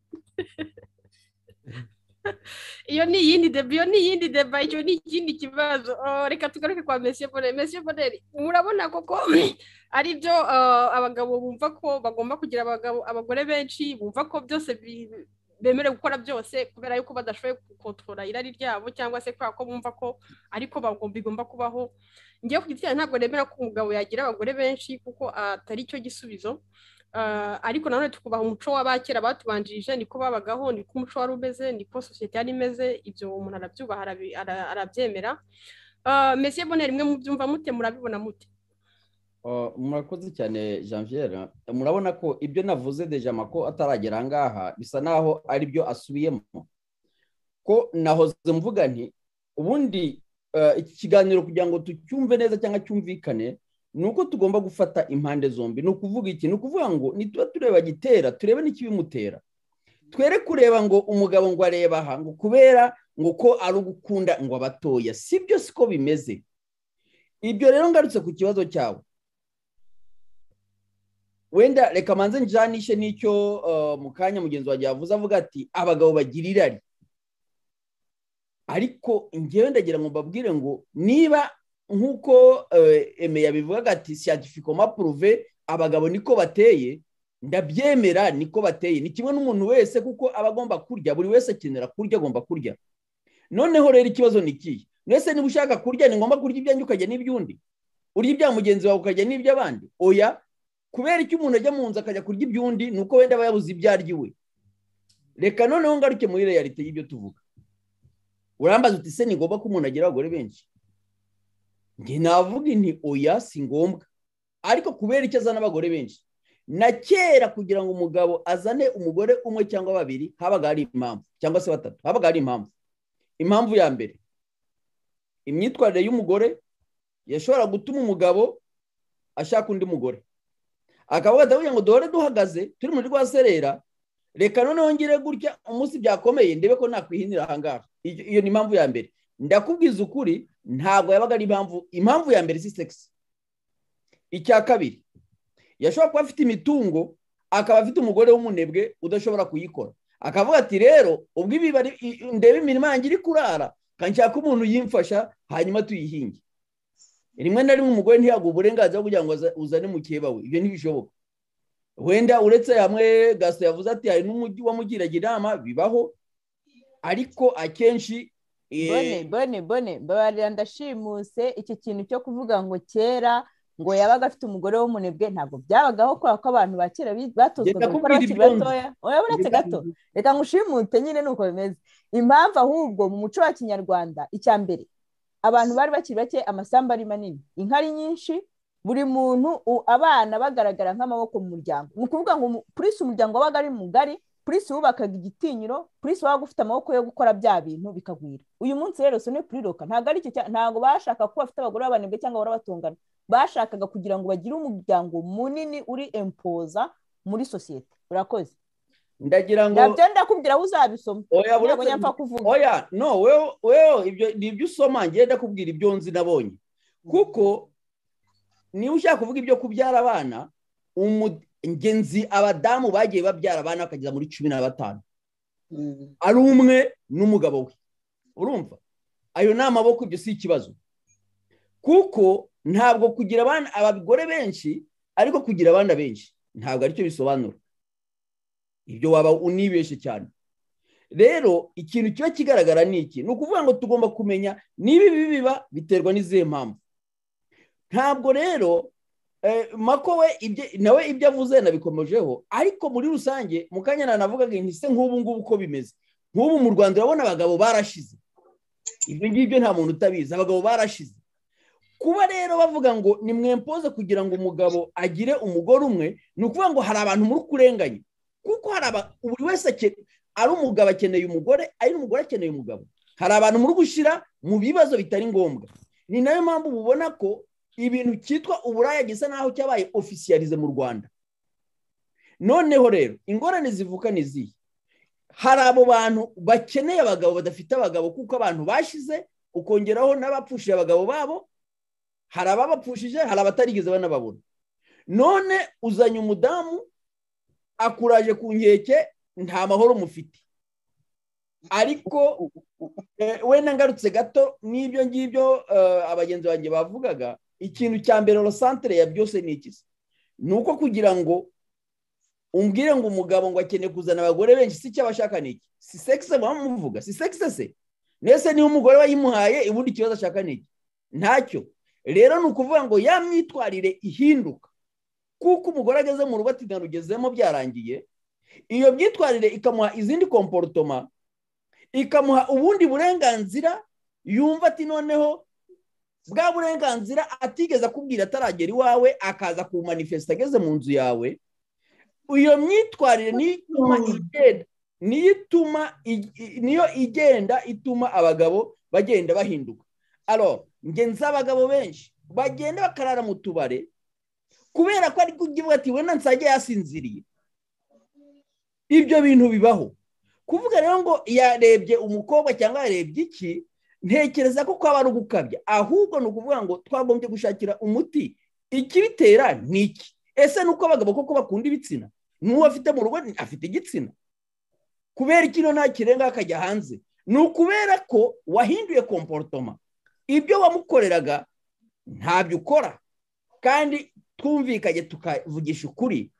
Speaker 1: Iyo ni yindi deba iyo ni yindi deba icyo ni ikindi kibazo. Reka tugaruke kwa Monsieur Bonheur. Monsieur Bonheur murabona koko ari byo abagabo bumva ko bagomba kugira abagabo abagore benshi bumva ko byose bemerewe gukora byose kubera yuko badashoboye gukontorora irari ryabo cyangwa se kwa ko bumva ko ariko bagomba bigomba kubaho. Ngiye ku giti cyanjye ntabwo nemera ko umugabo yagira abagore benshi kuko atari cyo gisubizo. Ariko nanone tukubaha umuco w'abakera batubanjirije niko babagaho niko umuco wari umeze niko societe yari imeze. Ibyo umuntu arabyubaha arabyemera. Monsieur Bonheur rimwe mu byumva mute murabibona mute?
Speaker 5: Murakoze cyane Janvier. Murabona ko ibyo navuze deja Mako ataragera ahangaha bisa naho ari byo asubiyemo ko nahoze mvuga nti ubundi iki kiganiro kugira ngo tucyumve neza cyangwa cyumvikane nuko tugomba gufata impande zombi. No kuvuga iki no kuvuga ngo nituba tureba gitera turebe n'ikibimutera. Twere kureba ngo umugabo ngo areba aha ngo kubera ngo ko ari ugukunda ngo abatoya. Sibyo siko bimeze. Ibyo rero ngarutse ku kibazo cyawe. Wenda reka manze njanishe n'icyo mu kanya mugenzi wagiye avuze avuga ati abagabo bagira irari. Ariko ngewe ndagira ngo mbabwire ngo niba nkuko Aime yabivuga ati scientifiquement prouvé abagabo niko bateye ndabyemera niko bateye. Ni kimwe n'umuntu wese kuko abagomba kurya buri wese akenera kurya agomba kurya. Noneho rero ikibazo ni iki? Mwese niba ushaka kurya ni ngomba kurya ibyanjye ukajya n'ibyundi. Urya ibya mugenzi wawe ukajya n'iby'abandi. Oya kubera icyo umuntu ajya mu nzu akajya kurya iby'undi ni uko wenda aba yabuze ibyo arya iwe. Reka noneho ngaruke muri realite y'ibyo tuvuga. Urambaza uti se ni ngombwa ko umuntu agira abagore benshi? Njye navuga nti oya si ngombwa, ariko kubera icyo azana abagore benshi. Na kera kugira ngo umugabo azane umugore umwe cyangwa babiri habaga hari impamvu, cyangwa se batatu habaga hari impamvu. Impamvu ya mbere, imyitwarire y'umugore yashobora gutuma umugabo ashaka undi mugore, akavuga ati ngo dore duhagaze turi muri rwa serera, reka noneho ngire gutya umunsi byakomeye ndebe ko nakwihinira ahangaha. Iyo ni impamvu ya mbere. Ndakubwiza ukuri, ntabwo yabaga ari impamvu. Impamvu ya mbere si sex. Icya kabiri, yashobora kuba afite imitungo, akaba afite umugore w'umunebwe udashobora kuyikora, akavuga ati rero ubwo ibi ndebe imirimo yanjye iri kurara, kanshaka umuntu yimfasha hanyuma tuyihinge. Rimwe na rimwe umugore ntiyaguha uburenganzira kugira ngo uzane mukeba we. Ibyo ntibishoboka. Wenda uretse hamwe Gaso yavuze ati hari n'umujyi wamugiragira inama, bibaho, ariko akenshi
Speaker 3: bone bone bone babarira ndashimuse iki kintu cyo kuvuga ngo kera ngo yabaga afite umugore w'umunebwe ntabwo byabagaho, kubera ko abantu ba kera batozwaga gukora bakiri batoya. Oya uretse gato, reka ngushimute nyine nuko bimeze. Impamvu ahubwo mu muco wa Kinyarwanda, icya mbere abantu bari bakiri bake, amasambu ari manini, inka ari nyinshi, buri muntu abana bagaragara nk'amaboko mu muryango. Ni ukuvuga ngo purisi umuryango wabaga ari mugari, purisi wubakaga igitinyiro, purisi wabaga ufite amaboko yo gukora bya bintu bikagwira. Uyu munsi rero sone puriroka ntabwo ari icyo, ntabwo bashaka ko bafite abagore b'abanebwe cyangwa abagore batungana, bashakaga kugira ngo bagire umuryango munini uri empoza muri sosiyete. Urakoze.
Speaker 5: Ndagira ngo
Speaker 3: nabyo ndakubwira aho uzabisoma.
Speaker 5: Oya
Speaker 3: ntabwo nyapfa kuvuga.
Speaker 5: Oya no wewe wewe ibyo nibyo usoma, ngiye ndakubwira ibyo nzi nabonye. Kuko niba ushaka kuvuga ibyo kubyara abana, ingenzi abadamu bagiye babyara abana bakageza muri cumi na batanu ari umwe n'umugabo we. Urumva? Ayo ni amaboko, ibyo si ikibazo. Kuko ntabwo kugira abana abagore benshi ariko kugira abana benshi ntabwo aricyo bisobanura. Ibyo waba unibeshe cyane. Rero ikintu kiba kigaragara ni iki, ni ukuvuga ngo tugomba kumenya niba ibi biba biterwa n'izihe mpamvu. Ntabwo rero Mako we nawe ibyo avuze nabikomejeho, ariko muri rusange mukanya navugaga nti se nk'ubu ngubu uko bimeze, nk'ubu mu Rwanda urabona abagabo barashize. Ibyo ngibyo nta muntu utabizi, abagabo barashize. Kuba rero bavuga ngo ni mwempoze kugira ngo umugabo agire umugore umwe, ni ukuvuga ngo hari abantu muri kurenganya. Kuko hari buri wese ari umugabo akeneye umugore, ari n'umugore akeneye umugabo. Hari abantu muri gushira mu bibazo bitari ngombwa. Ni nayo mpamvu mubona ko ibintu cyitwa uburaya gisa naho cyabaye officialize mu Rwanda. Noneho rero ingorane zivuka nizi, hari abo bantu bakeneye abagabo badafite abagabo kuko abantu bashize, ukongeraho n'abapfushije abagabo babo, hari ababapfushije, hari abatarigeze banababona. None uzanye umudamu akuraje ku nkeke, nta mahoro mufite. Ariko we nangarutse gato n'ibyo ngibyo abagenzi banjye bavugaga, ikintu cya mbere ro centre ya byose ni iki? Nuko kugira ngo umbwire ngo umugabo ngo akeneye kuzana abagore benshi, si cyo abashaka niki? Si sex bamuvuga, si sex se. Nese ni umugore wayimuhaye, ibundi kibazo ashaka niki? Ntacyo. Rero nukuvuga ngo ya myitwarire ihinduka. Kuko umugore ageze mu rugo ati ndarugezemo byarangiye, iyo myitwarire ikamuha izindi comportement, ikamuha ubundi burenganzira, yumva ati noneho bwa burenganzira atigeze akubwira ataragera iwawe, akaza ku manifesta ageze mu nzu yawe. Iyo myitwarire ni ituma igenda, ni ituma niyo igenda ituma abagabo bagenda bahinduka. Alors ngenza abagabo benshi bagenda bakarara mu tubare kubera ko ari kugivuga ati we nansajye yasinziriye. Ibyo bintu bibaho. Kuvuga rero ngo yarebye umukobwa cyangwa yarebye iki, ntekereza ko kwaba ari ugukabya. Ahubwo ni ukuvuga ngo twagombye gushakira umuti ikibitera niki. Ese nuko abagabo koko bakunda ibitsina? N'uwo afite mu rugo afite igitsina? Kubera ikino nta kirenga akajya hanze? Ni ukubera ko wahinduye comportement. Ibyo wamukoreraga ntabyo ukora. Kandi twumvikanye tukavugisha ukuri,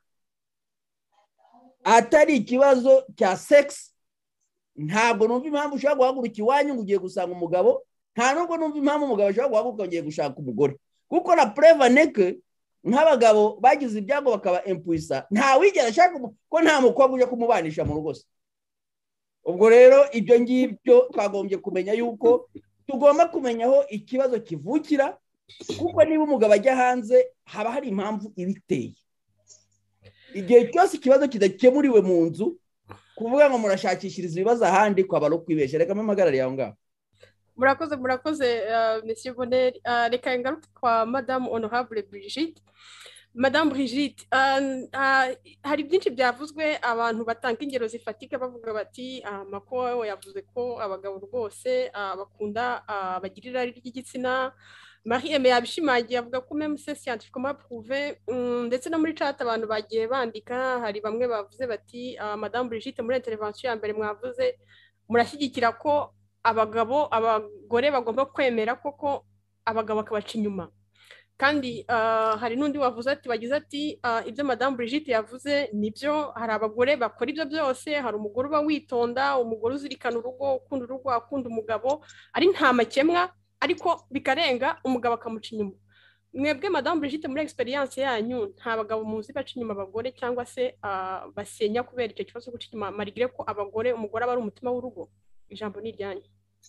Speaker 5: atari ikibazo cya sex. Ntabwo numva impamvu ushaka guhaguruka iwanyu ngo ugiye gusanga umugabo, nta nubwo numva impamvu umugabo ashaka guhaguruka ugiye gushaka umugore. Kuko na preva neke nk'abagabo bagize ibyago bakaba impuisa nta wigera ashaka ko nta mukobwa uje kumubanisha mu rugo. Ubwo rero ibyo ngibyo twagombye kumenya yuko tugomba kumenya aho ikibazo kivukira, kuko niba umugabo ajya hanze haba hari impamvu ibiteye. Igihe cyose ikibazo kidakemuriwe mu nzu, kuvuga ngo murashakishiriza ibibazo ahandi kwaba ari ukwibeshya. Reka mpamagarare aho ngaho.
Speaker 1: Murakoze murakoze Monsieur Bonheur. Reka ngaruke kwa Madame Honorable Brigitte. Madame Brigitte, hari byinshi byavuzwe, abantu batanga ingero zifatika bavuga bati Macron yavuze ko abagabo rwose bakunda bagira irari ry'igitsina. Marie Aimée yabishimangiye avuga ko même c'est scientifiquement prouvé, ndetse no muri chat abantu bagiye bandika, hari bamwe bavuze bati Madame Brigitte muri intervention ya mbere mwavuze murashyigikira ko abagabo abagore bagomba kwemera koko abagabo bakabaca inyuma. Kandi hari n'undi wavuze ati bagize ati ibyo Madame Brigitte yavuze nibyo, hari abagore bakora ibyo byose, hari umugore uba witonda, umugore uzirikana urugo, ukunda urugo, akunda umugabo, ari nta makemwa, ariko bikarenga umugabo akamuca inyuma. Mwebwe Madame Brigitte muri experience yanyu nta bagabo muzi baca inyuma abagore cyangwa se basenya kubera icyo kibazo guca inyuma, malgré ko abagore umugore aba ari umutima w'urugo? Ijambo ni iryanyu.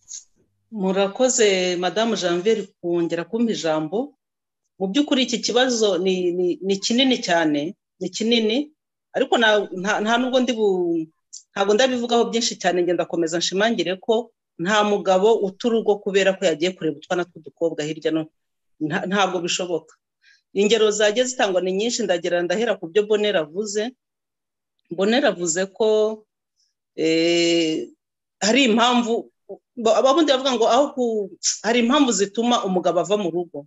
Speaker 2: Murakoze Madame Janvier kongera kumpa ijambo. Mu by'ukuri iki kibazo ni ni kinini cyane, ni kinini, ariko nta nubwo ndi ntabwo ndabivugaho byinshi cyane. Ngenda komeza nshimangire ko nta mugabo uturugo kubera ko yagiye kureba utwana tw'udukobwa hirya no, ntabwo bishoboka. Ingero zagiye zitangwa ni nyinshi, ndagera ndahera ku byo Bonheur avuze. Bonheur avuze ko eh hari impamvu ababundi bavuga ngo aho hari impamvu zituma umugabo ava mu rugo.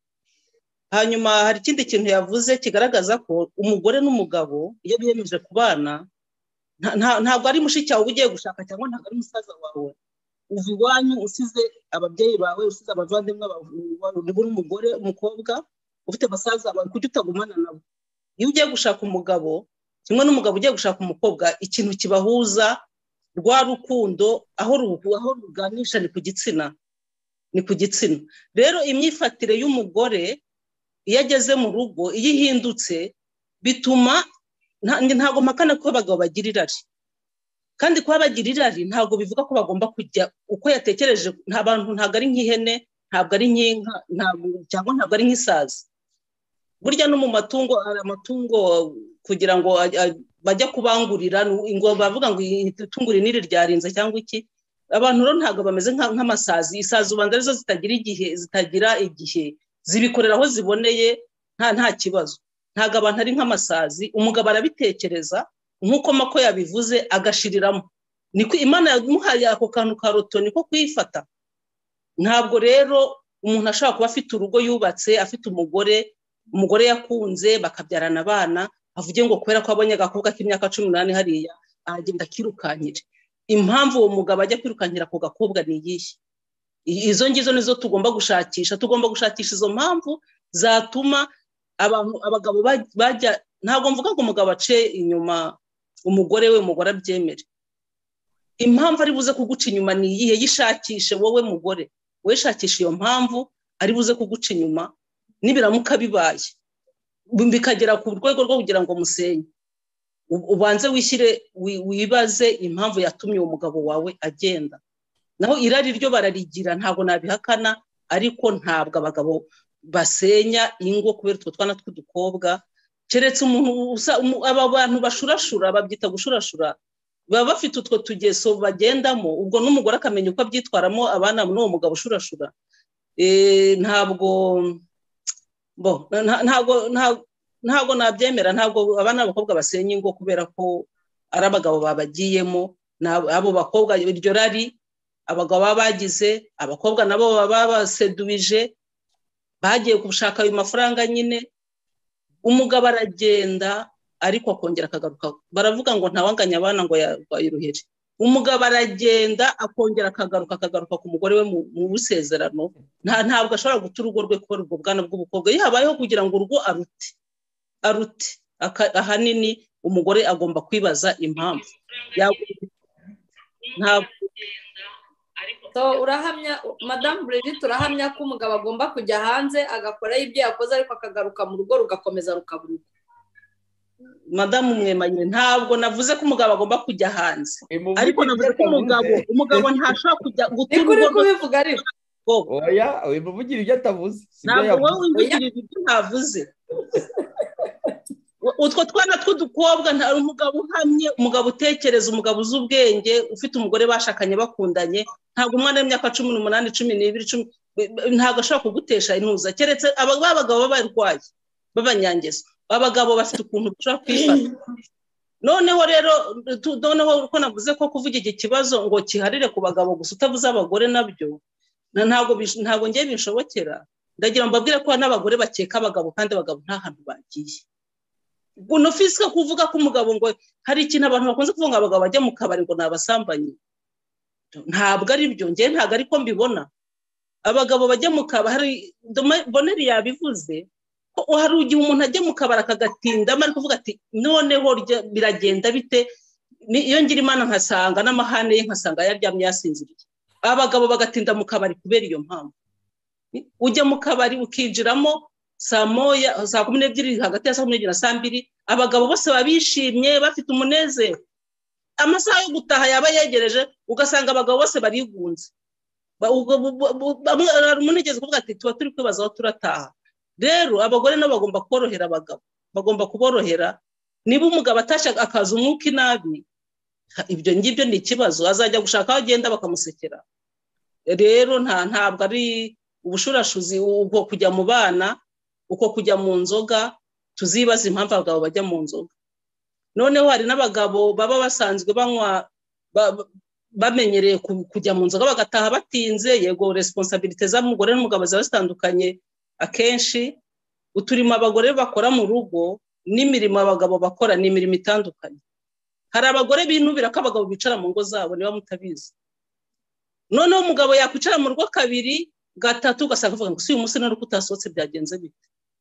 Speaker 2: Hanyuma hari ikindi kintu yavuze kigaragaza ko umugore n'umugabo iyo biyemeje kubana ntabwo ari mushiki wawe ugiye gushaka cyangwa ntabwo ari musaza wawe. Uva iwanyu usize ababyeyi bawe, usize abavandimwe bawe, uri umugore umukobwa ufite basaza bawe, kujya utagumana nabo. Iyo ugiye gushaka umugabo kimwe n'umugabo ugiye gushaka umukobwa, ikintu kibahuza rwa rukundo aho aho ruganisha ni ku gitsina, ni ku gitsina. Rero imyifatire y'umugore iyo ageze mu rugo, iyo ihindutse, bituma ntago mpakana ko abagabo bagira irari, kandi kuba bagira irari ntago bivuga ko bagomba kujya uko yatekereje. Nta bantu ntago ari nk'ihene, ntabwo ari nk'inka, cyangwa ntabwo ari nk'isazi. Burya no mu matungo, hari amatungo kugira ngo bajya kubangurira ngo bavuga ngo itungo rinini ryarinze cyangwa iki. Abantu rero ntago bameze nk'amasazi. Isazi ubanza arizo zitagira igihe, zitagira igihe zibikorera aho ziboneye, nta nta kibazo. Ntago abantu ari nk'amasazi. Umugabo arabitekereza nk'uko Mako yabivuze agashiriramo. Niko Imana yamuhaye ako kantu ka roto, niko kwifata. Ntabwo rero umuntu ashaka kuba afite urugo yubatse, afite umugore, umugore yakunze, bakabyarana abana, avuge ngo kubera ko abonye agakobwa k'imyaka cumi n'umunani hariya agenda akirukanyire. Impamvu uwo mugabo ajya kwirukankira ako gakobwa ni iyihe? Izo ngizo nizo tugomba gushakisha. Tugomba gushakisha izo mpamvu zatuma abantu abagabo bajya. Ntabwo mvuga ngo umugabo ace inyuma umugore we, umugore abyemere. Impamvu ari buze kuguca inyuma ni iyihe? Yishakishe wowe mugore, we shakisha iyo mpamvu ari buze kuguca inyuma. Nibiramuka bibaye bikagera ku rwego rwo kugira ngo musenye, ubanze wishyire wibaze impamvu yatumye uwo mugabo wawe agenda. Naho irari ryo bararigira, ntabwo nabihakana, ariko ntabwo abagabo basenya ingo kubera utwo twana tw'udukobwa. Keretse umuntu aba bantu bashurashura, babyita gushurashura, baba bafite utwo tugeso bagendamo, ubwo n'umugore akamenya uko abyitwaramo abana n'uwo mugabo ushurashura. Ntabwo bo ntabwo ntabwo nabyemera. Ntabwo abana b'abakobwa basenya ingo kubera ko ari abagabo babagiyemo. Abo bakobwa iryo rari abagabo baba bagize, abakobwa nabo baba baseduije, bagiye gushaka ayo mafaranga nyine. Umugabo aragenda ariko akongera akagaruka. Baravuga ngo ntawanganya abana ngo yayiruhere. Umugabo aragenda akongera akagaruka akagaruka ku mugore we mu busezerano. Ntabwo ashobora guta urugo rwe kubera ubwo bwana bw'ubukobwa. Iyo habayeho kugira ngo urugo arute arute ahanini umugore agomba kwibaza impamvu. Ntabwo
Speaker 4: so urahamya madamu Brigitte urahamya ko umugabo agomba kujya hanze agakora ibyo yakoze ariko akagaruka mu rugo rugakomeza rukabura
Speaker 2: madamu Mwemayire ntabwo navuze ko umugabo agomba kujya hanze ariko navuze ko umugabo umugabo ntashobora kujya gutura
Speaker 4: urugo kubivuga ariko
Speaker 5: oya wivugira ibyo atavuze
Speaker 2: ntabwo wowe wivugirira ibyo ntavuze utwo twana tw'udukobwa nta umugabo uhamye umugabo utekereza umugabo uzi ubwenge ufite umugore bashakanye bakundanye ntabwo umwana w'imyaka cumi n'umunani cumi n'ibiri ntabwo ashobora kugutesha intuza keretse abagabo b'abarwayi b'abanyangeso abagabo bafite ukuntu bashobora kwifata noneho rero noneho uko navuze ko kuvuga iki kibazo ngo kiharire ku bagabo gusa utavuze abagore nabyo ntabwo ntabwo ngiye bishobokera ndagira ngo mbabwire ko n'abagore bakeka abagabo kandi abagabo nta hantu bagiye guno fisika kuvuga ko umugabo ngo hari ikintu abantu bakunze kuvuga ngo abagabo bajya mu kabari ngo nabasambanyi ntabwo ari byo ngiye ntabwo ariko mbibona abagabo bajya mu kabari Boneri yabivuze ko hari ugiye umuntu ajya mu kabari akagatinda ari kuvuga ati noneho biragenda bite iyo ngira Imana nkasanga n'amahane ye nkasanga yaryamye yasinziriye abagabo bagatinda mu kabari kubera iyo mpamvu ujya mu kabari ukinjiramo saa moya saa kumi n'ebyiri hagati ya saa kumi n'ebyiri na saa mbiri abagabo bose babishimye bafite umunezero amasaha yo gutaha yaba yegereje ugasanga abagabo bose barigunze umunegeze kuvuga ati tuba turi kwibaza aho turataha rero abagore nabo bagomba korohera abagabo bagomba kuborohera niba umugabo atashaka akaza umwuka inabi ibyo ngibyo ni ikibazo azajya gushaka aho agenda bakamusekera rero nta ntabwo ari ubushurashuzi ubwo kujya mu bana uko kujya mu nzoga tuzibaza impamvu abagabo bajya mu nzoga noneho hari n'abagabo baba basanzwe banywa bamenyereye kujya mu nzoga bagataha batinze yego responsibility z'umugore n'umugabo ziba zitandukanye akenshi uturimo abagore bakora mu rugo n'imirimo abagabo bakora ni imirimo itandukanye hari abagore binubira ko abagabo bicara mu ngo zabo niba mutabizi noneho umugabo yakwicara mu rugo kabiri gatatu ugasanga avuga ngo si uyu munsi n'uko utasohotse byagenze bite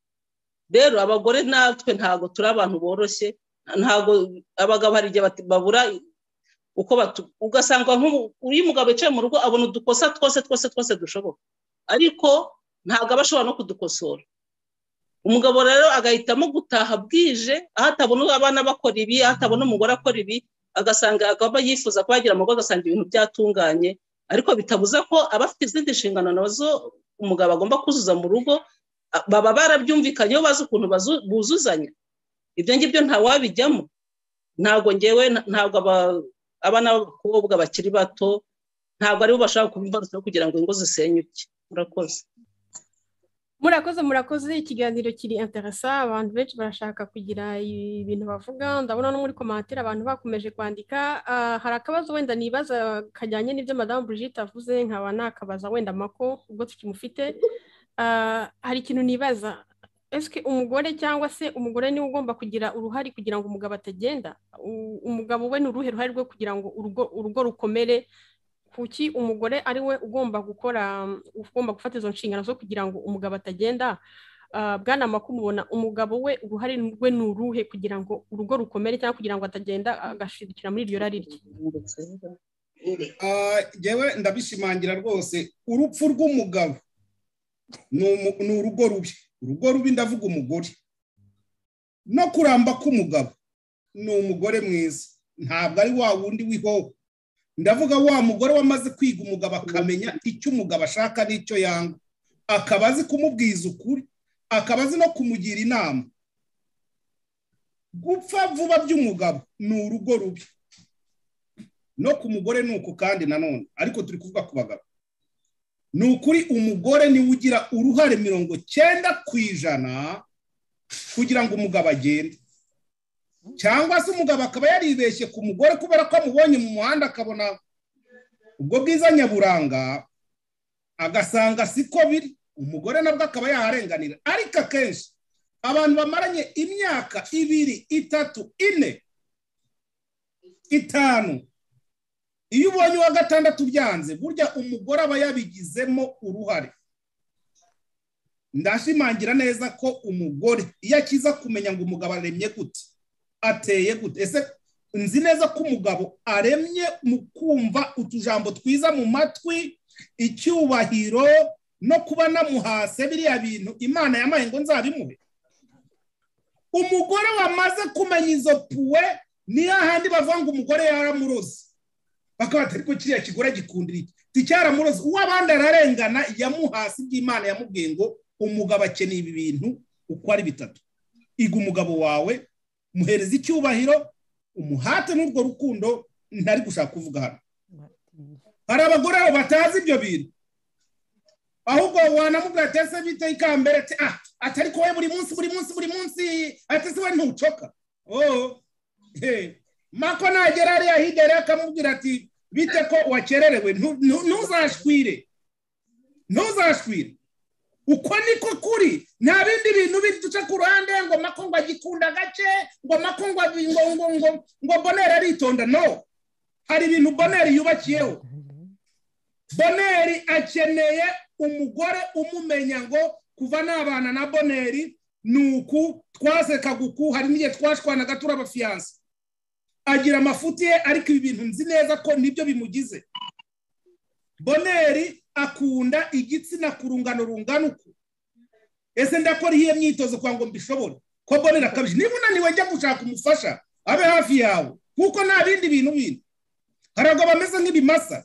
Speaker 2: rero abagore natwe ntago turi abantu boroshye ntago abagabo hari igihe babura uko ugasanga uri mugabo yicaye mu rugo abona udukosa twose twose twose dushoboka ariko ntago aba ashobora no kudukosora umugabo rero agahitamo gutaha bwije aho atabona abana bakora ibi aho atabona umugore akora ibi agasanga akaba yifuza kubagira mu rugo agasanga ibintu byatunganye ariko bitabuza ko abafite izindi nshingano nazo umugabo agomba kuzuza mu rugo baba barabyumvikanyeho bazi ukuntu buzuzanya ibyo ngibyo nta wabijyamo ntabwo ngewe ntabwo abana b'abakobwa bakiri bato ntabwo aribo bashaka kubimbarutsa kugira ngo ingo zisenyuke murakoze
Speaker 1: murakoze murakoze ikiganiro kiri interesa abantu benshi barashaka kugira ibintu bavuga ndabona no muri commentaire abantu bakomeje kwandika hari akabazo wenda nibaza kajyanye n'ibyo Madame Brigitte avuze nkaba nakabaza wenda mako ubwo tukimufite hari ikintu nibaza eske umugore cyangwa se umugore ni ugomba kugira uruhari kugira ngo umugabo atagenda umugabo we n'uruhe ruhari rwo kugira ngo urugo urugo rukomere kuki umugore ari we ugomba gukora ugomba gufata izo nshingano zo kugira ngo umugabo atagenda bwana makumubona umugabo we uruhari rwe n'uruhe kugira ngo urugo rukomere cyangwa kugira ngo atagenda agashidikira muri iryo rari rye
Speaker 7: yewe ndabishimangira rwose urupfu rw'umugabo ni urugo rubi urugo rubi ndavuga umugore no kuramba k'umugabo ni umugore mwiza ntabwo ari wa wundi w'ihoho ndavuga wa mugore wamaze kwiga umugabo akamenya icyo umugabo ashaka n'icyo yanga akaba azi kumubwiza ukuri akaba azi no kumugira inama gupfa vuba by'umugabo ni urugo rubi no ku mugore ni uko kandi nanone ariko turi kuvuga ku bagabo ni ukuri umugore niwe ugira uruhare mirongo cyenda ku ijana kugira ngo umugabo agende cyangwa se umugabo akaba yaribeshye ku mugore kubera ko amubonye mu muhanda akabona ubwo bwiza nyaburanga agasanga siko biri umugore nabwo akaba yaharenganira ariko akenshi abantu bamaranye imyaka ibiri itatu ine itanu iyo ubonye uwa gatandatu byanze burya umugore aba yabigizemo uruhare ndashimangira neza ko umugore iyo akiza kumenya ngo umugabo aremye gute ateye gute ese nzi neza ko umugabo aremye mu kumva utujambo twiza mu matwi, icyubahiro no kuba namuhase biriya bintu Imana yamaye ngo nzabimuhe. Umugore wamaze kumenya izo puwe ni hahandi bavuga ngo umugore yaramuroze, bakaba ariko kiriya kigore gikundira iki ticyaramuroze, uwo abandi ararengana yamuhasi by'Imana yamubwiye ngo umugabo akeneye ibi bintu uko ari bitatu. Iga umugabo wawe, muhereza icyubahiro, umuhate n'urwo rukundo ntari gushaka kuvuga hano. Hari abagore abo batazi ibyo bintu, ahubwo wanamubwira ati ese bite ikambere ati ah atari ko we buri munsi buri munsi buri munsi ati se we ntucoka. Oh he mako nagera ari ahigere akamubwira ati bite ko wakererewe, ntuzashwire ntuzashwire. Uko niko kuri, nta bindi bintu biduca ku ruhande ngo mako ngo agikunda gace, ngo mako ngo ngo ngo ngo Bonheur aritonda. No, hari ibintu Bonheur yubakiyeho. Bonheur akeneye umugore umumenya ngo kuva n'abana na Bonheur nuku twaseka guku, hari n'igihe twashwanaga turi abafiyanse, agira amafuti ye, ariko ibi bintu nzi neza ko nibyo bimugize. Bonheur akunda igitsina ku rungano rungana uku. Ese ndakora iyihe myitozo kwa ngo mbishobore ko Bonheur akabije? Niba unaniwe njya gushaka umufasha abe hafi yawe, kuko nta bindi bintu bindi. Hari abagabo bameze nk'ibimasa,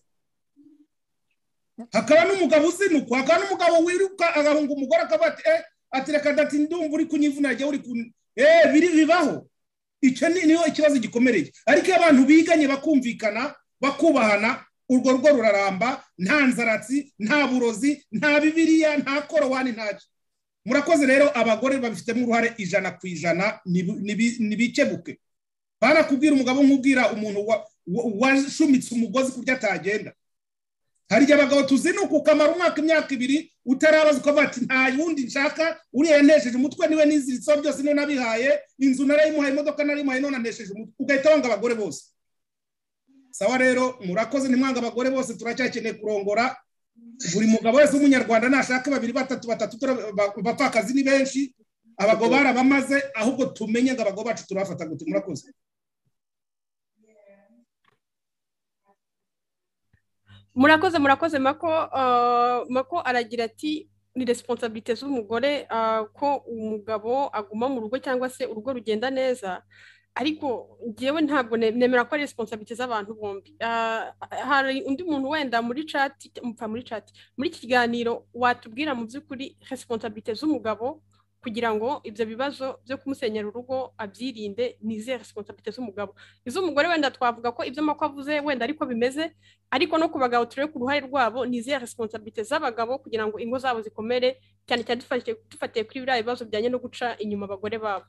Speaker 7: hakaba n'umugabo uzinuka, hakaba n'umugabo wiruka agahunga umugore akaba ati eh ati reka dati ndumva uri kunyivuna jya uri ku eh biri bibaho. Icyo niyo ikibazo gikomereye. Ariko abantu biganye bakumvikana bakubahana, urwo rugo ruraramba, nta nzaratsi, nta burozi, nta bibiliya, nta korowani, ntacyo. Murakoze rero, abagore babifitemo uruhare ijana ku ijana, nibikebuke. Barakubwira umugabo nkubwira umuntu washumitse umugozi kurya atagenda. Hari igihe abagabo tuzinuka ukamara umwaka imyaka ibiri utarabaza ukavuga ati nta yundi nshaka, uriya yanesheje umutwe niwe niziritseho byose niwe nabihaye, inzu narayimuhaye, imodoka narayimuhaye, none anesheje umutwe, ugahita wanga abagore bose. Sawa rero, murakoze, ntimwanga abagore bose, turacyakeneye kurongora. Buri mugabo wese w'umunyarwanda nashaka babiri batatu batatu, bapfakazi ni benshi, abagabo barabamaze, ahubwo tumenye ngo abagabo bacu turafata gute. Murakoze.
Speaker 1: Murakoze murakoze Mako. Mako aragira ati ni responsabilité z'umugore ko umugabo aguma mu rugo cyangwa se urugo rugenda neza, ariko ngewe ntabwo nemera ko ari responsabilité z'abantu bombi. Hari undi muntu wenda muri chat mupfa muri chat muri kiganiro watubwira mu by'ukuri responsabilité z'umugabo kugira ngo ibyo bibazo byo kumusenyera urugo abyirinde, nize responsabilité z'umugabo. Iz'umugore wenda twavuga ko ibyo Mako avuze wenda ariko bimeze, ariko no ku bagabo turebe ku ruhare rwabo, nize responsabilité z'abagabo kugira ngo ingo zabo zikomere, cyane cyane dufatiye kuri biriya bibazo bijyanye no guca inyuma abagore babo.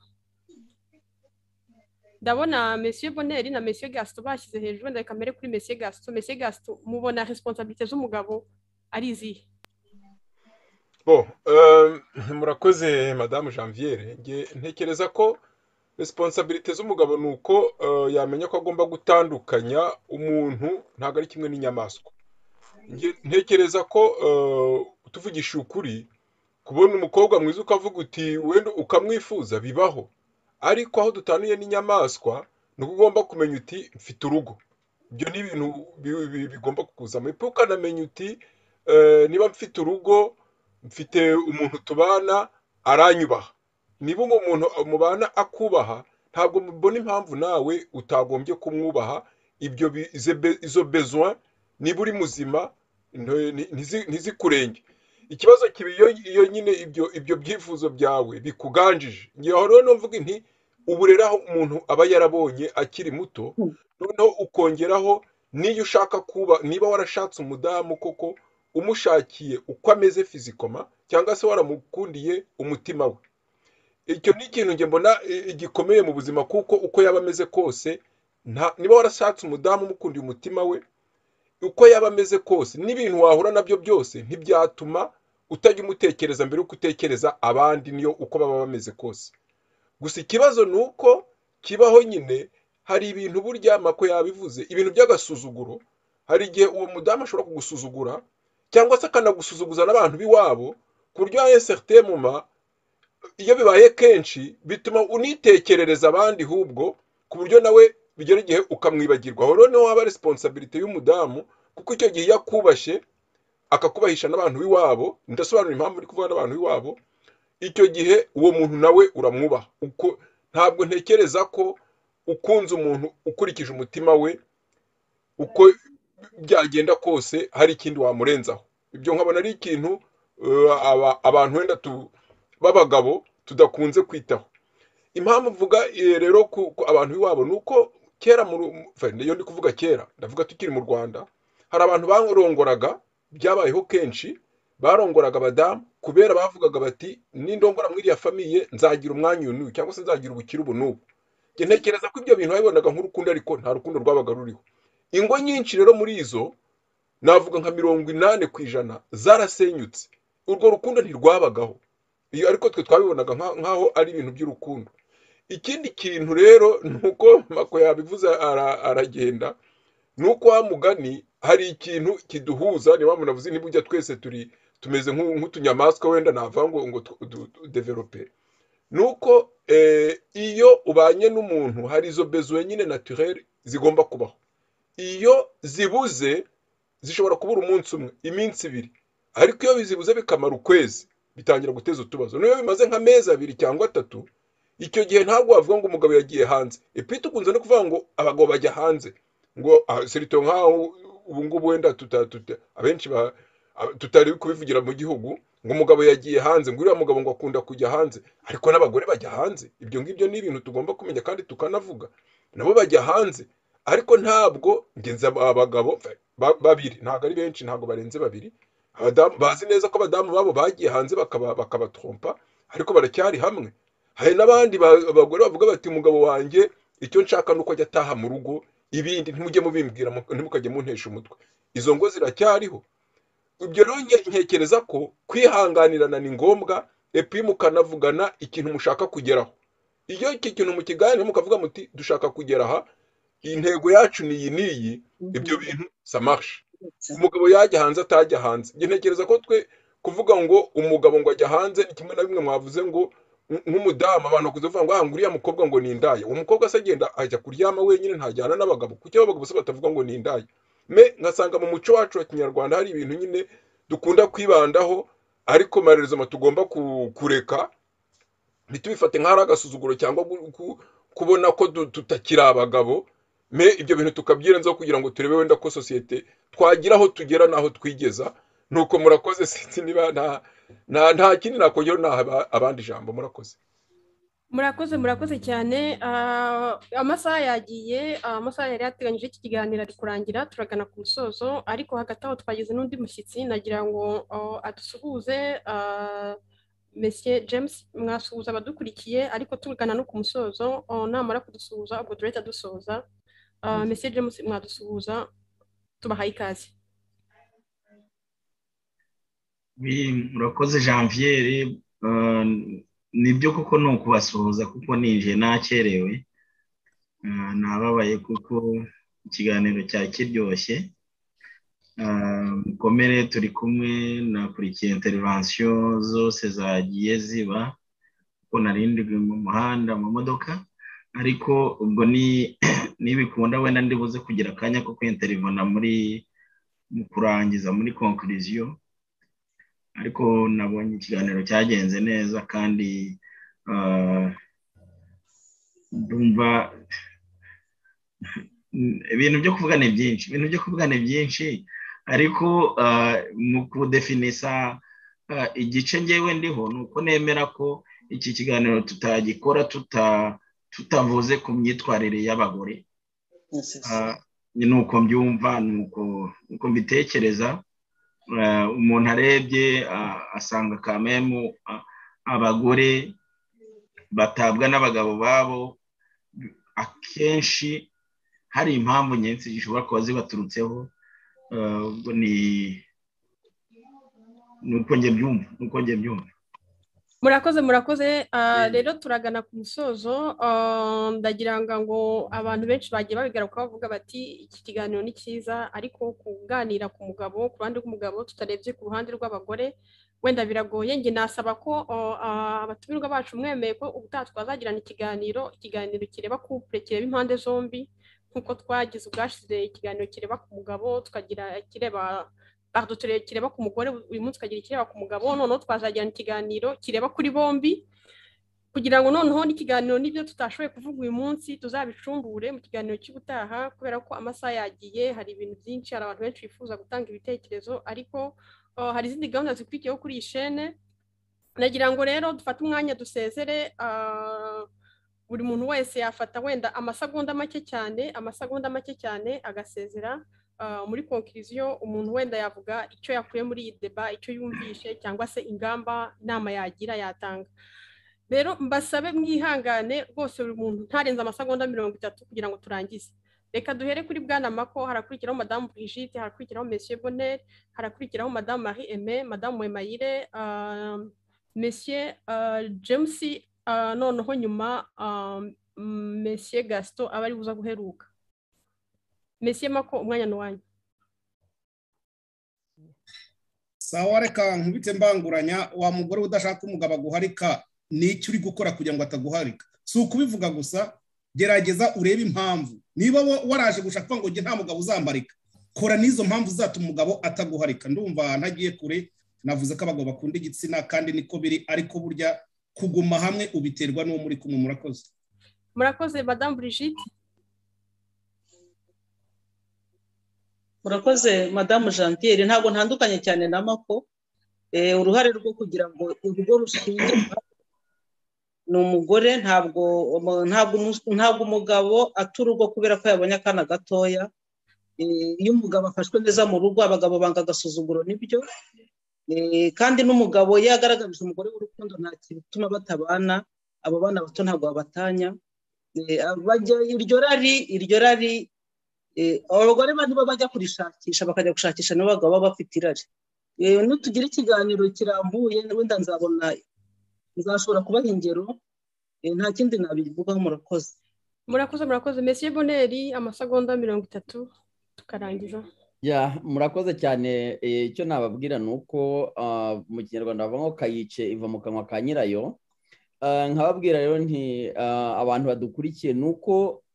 Speaker 1: Ndabona Monsieur Bonheur na Monsieur Gaston bashyize hejuru, wenda kamere kuri Monsieur Gaston. Monsieur Gaston, mubona responsabilité z'umugabo ari izihe?
Speaker 6: Bo, euh, murakoze Madame Janviere. Nge ntekereza ko responsabilité z'umugabo nuko uh, yamenya ko agomba gutandukanya umuntu, ntago ari kimwe n'inyamaswa. Nge ntekereza ko uh, tuvugisha ukuri, kubona umukobwa mwiza ukavuga uti wenda ukamwifuza bibaho, ariko aho dutaniye n'inyamaswa nuko ugomba kumenya uti mfite urugo. Ibyo ni ibintu bigomba kukuzamo. Ipo ukanamenya uti uh, niba mfite urugo, mfite umuntu tubana aranyubaha. Niba umuntu mubana akubaha, ntabwo mubona impamvu nawe utagombye kumwubaha. Ibyo izo besoin niba uri muzima ntizikurenge. Ikibazo kibi iyo nyine ibyo ibyo byifuzo byawe bikuganjije. Ngiye rero numvuga nti ubureraho umuntu aba yarabonye akiri muto, noneho ukongeraho niyo ushaka kuba, niba warashatse umudamu koko umushakiye uko ameze fizikoma cyangwa se waramukundiye umutima we. Icyo ni ikintu nge mbona gikomeye mu buzima, kuko uko yaba ameze kose, niba warashatse umudamu umukundiye umutima we, uko yaba ameze kose n'ibintu wahura nabyo byose ntibyatuma utajya umutekereza mbere uko utekereza abandi niyo uko baba bameze kose. Gusa ikibazo ni uko kibaho nyine, hari ibintu burya Mako yabivuze, ibintu by'agasuzuguro. Hari igihe uwo mudamu ashobora kugusuzugura cyangwa se akanagusuzuguza n'abantu biwabo, ku buryo ya certain moment iyo bibaye kenshi bituma unitekerereza abandi hubwo, ku buryo nawe bigera igihe ukamwibagirwa aho noneho waba resiponsabiriti y'umudamu kuko icyo gihe yakubashye akakubahisha n'abantu b'iwabo ndasobanura impamvu uri kuvuga n'abantu b'iwabo icyo gihe uwo muntu nawe uramwubaha uko ntabwo ntekereza ko ukunze umuntu ukurikije umutima we uko byagenda kose hari ikindi wamurenzaho ibyo nkabona ari ikintu abantu wenda b'abagabo tudakunze kwitaho impamvu mvuga rero ko abantu b'iwabo ni uko kera iyo ndi kuvuga kera ndavuga tukiri mu Rwanda hari abantu barongoraga byabayeho kenshi barongoraga abadamu kubera bavugaga bati n'indongora muri iriya famiye nzagira umwanya uyu cyangwa se nzagira ubukire ubu n'ubu ntekereza ko ibyo bintu babibonaga nk'urukundo ariko nta rukundo rwabaga ruriho ingo nyinshi rero muri izo navuga nka mirongo inani ku ijana zarasenyutse urwo rukundo ntirwabagaho iyo ariko twe twabibonaga nk'aho ari ibintu by'urukundo ikindi kintu rero ni uko mako yabivuze aragenda ni uko wa mugani hari ikintu kiduhuza niba munavuze ntibujya twese turi tumeze nk'utunyamaswa wenda navuga ngo ngo develope ni uko iyo ubanye n'umuntu hari izo besoin nyine naturelle zigomba kubaho iyo zibuze zishobora kubura umunsi umwe iminsi ibiri ariko iyo bizibuze bikamara ukwezi bitangira guteza utubazo niyo bimaze nk'amezi abiri cyangwa atatu icyo gihe ntabwo wavuga ngo umugabo yagiye hanze epi tukunze no kuvuga ngo abagabo bajya hanze ngo serito nk'aho ubu ngubu wenda abenshi tutari kubivugira mu gihugu ngo umugabo yagiye hanze ngo uriya mugabo ngo akunda kujya hanze ariko n'abagore bajya hanze ibyo ngibyo ni ibintu tugomba kumenya kandi tukanavuga nabo bajya hanze ariko ntabwo ngenzi abagabo babiri ntabwo ari benshi ntabwo barenze babiri abadamu bazi neza ko abadamu babo bagiye hanze bakabatrompa ariko baracyari hamwe hari n'abandi abagore bavuga bati umugabo wanjye icyo nshaka nuko ajya ataha mu rugo ibindi ntimujye mubimbwira ntimukajye muntesha umutwe izo ngo ziracyariho ibyo rero ntekereza ko kwihanganirana ni ngombwa epi mukanavugana ikintu mushaka kugeraho iyo iki kintu mukiganira mukavuga muti dushaka kugera aha intego yacu ni iyi n'iyi ibyo bintu samarshe umugabo yajya hanze atajya hanze ntekereza ko twe kuvuga ngo umugabo ngo ajya hanze ni kimwe na bimwe mwavuze ngo nk'umudamu abantu bakuze kuvuga ngo aha nguriya mukobwa ngo ni indaya uwo mukobwa se agenda ajya kuryama wenyine ntajyana n'abagabo kuko abagabo bose batavuga ngo ni indaya me ngasanga mu muco wacu wa kinyarwanda hari ibintu nyine dukunda kwibandaho ariko marerezoma tugomba kureka ntitubifate nk'ari agasuzuguro cyangwa kubona ko tutakiri abagabo me ibyo bintu tukabyirenzaho kugira ngo turebe wenda ko sosiyete twagira aho tugera n'aho twigeza nuko murakoze sinzi niba nta nta kindi nakongera naha abandi ijambo murakoze
Speaker 1: murakoze murakoze cyane amasaha yagiye amasaha yari yateganyije iki kiganiro ari kurangira turagana ku musozo ariko hagati aho twagize n'undi mushyitsi nagira ngo adusuhuze Monsieur James mwasuhuza abadukurikiye ariko tugana no ku musozo namara kudusuhuza ubwo turahita dusoza Monsieur James mwadusuhuza tubahaye ikaze.
Speaker 8: Murakoze Janvier nibyo koko ni ukubasuhuza kuko ninje nakerewe nababaye kuko ikiganiro cyari kiryoshye mukomere turi kumwe nakurikiye intervention zose zagiye ziba kuko narindi mu muhanda mu modoka ariko ubwo ni nibikunda wenda ndibuze kugira akanya ko kwintervena muri mu kurangiza muri conclusion ariko nabonye ikiganiro cyagenze neza kandi ndumva ibintu byo kuvuga ni byinshi ibintu byo kuvuga ni byinshi ariko mu kudefinisa igice ngewe ndiho ni uko nemera ko iki kiganiro tutagikora tutavuze ku myitwarire y'abagore ni uko mbyumva ni uko mbitekereza umuntu arebye asanga kamemu abagore batabwa n'abagabo babo akenshi hari impamvu nyinshi zishobora kuba zibaturutseho ni nuko nge byumva nuko nge byumva
Speaker 1: murakoze murakoze rero turagana ku musozo ndagira ngo abantu benshi bagiye babigaruka bavuga bati iki kiganiro ni cyiza ariko kuganira ku mugabo ku ruhande rw'umugabo tutarebye ku ruhande rw'abagore wenda biragoye nge nasaba ko abatumirwa bacu mwemeye ko ubutaha twazagirana ikiganiro ikiganiro kireba couple kireba impande zombi nk'uko twagize ubwashize ikiganiro kireba ku mugabo tukagira kireba pardon kireba ku mugore uyu munsi tukagira ikireba ku mugabo noneho twazajyana ikiganiro kireba kuri bombi kugira ngo noneho n'ikiganiro n'ibyo tutashoboye kuvuga uyu munsi tuzabicumbure mu kiganiro cy'ubutaha kubera ko amasaha yagiye hari ibintu byinshi hari abantu benshi bifuza gutanga ibitekerezo ariko hari izindi gahunda zikurikiyeho kuri iyi shene nagira ngo rero dufate umwanya dusezere buri muntu wese yafata wenda amasegonda make cyane amasegonda make cyane agasezera muri conclusion umuntu wenda yavuga icyo yakuye muri iyi deba icyo yumvishe cyangwa se ingamba inama yagira yatanga rero mbasabe mwihangane rwose buri muntu ntarenze amasegonda mirongo itatu kugira ngo turangize reka duhere kuri bwana Mako harakurikiraho Madame Brigitte harakurikiraho Monsieur Bonheur harakurikiraho Madame Marie Aimée Madame Mwemayire uh, Monsieur uh, James uh, noneho nyuma uh, Monsieur Gaston abari buza guheruka Monsieur Mako umwanya n'uwanyu
Speaker 7: sawa reka nkubite mbanguranya wa mugore udashaka umugabo guharika n'icyo uri gukora kugira ngo ataguharika si ukubivuga gusa gerageza urebe impamvu niba waraje gushaka ngo nge nta mugabo uzambarika kora n'izo mpamvu zatuma umugabo ataguharika ndumva ntagiye kure navuze ko abagabo bakunda igitsina kandi niko biri ariko burya kuguma hamwe ubiterwa n'uwo muri kumwe murakoze
Speaker 1: murakoze Madame Brigitte
Speaker 2: murakoze Madame Jean Pierre ntabwo ntandukanye cyane na Mako eh uruhare rwo kugira ngo urugo rushinge ni umugore ntabwo ntabwo ntabwo umugabo aturugo kubera ko yabonye akana gatoya iyo umugabo afashwe neza mu rugo abagabo banga agasuzuguro nibyo kandi n'umugabo yagaragaje umugore w'urukundo nta kituma batabana abo bana bato ntabwo babatanya bajya iryo rari iryo rari abagore bandi bajya kurishakisha bakajya gushakisha n'abagabo baba bafite irari nutugira ikiganiro kirambuye wenda nzabona nzashobora kubaha ingero nta kindi nabivugaho murakoze
Speaker 1: murakoze murakoze Monsieur Bonheur amasegonda mirongo itatu tukarangiza
Speaker 5: ya murakoze cyane icyo nababwira ni uko mu kinyarwanda bavuga ngo kayice iva mu kanwa ka nyirayo nkababwira rero nti abantu badukurikiye ni uko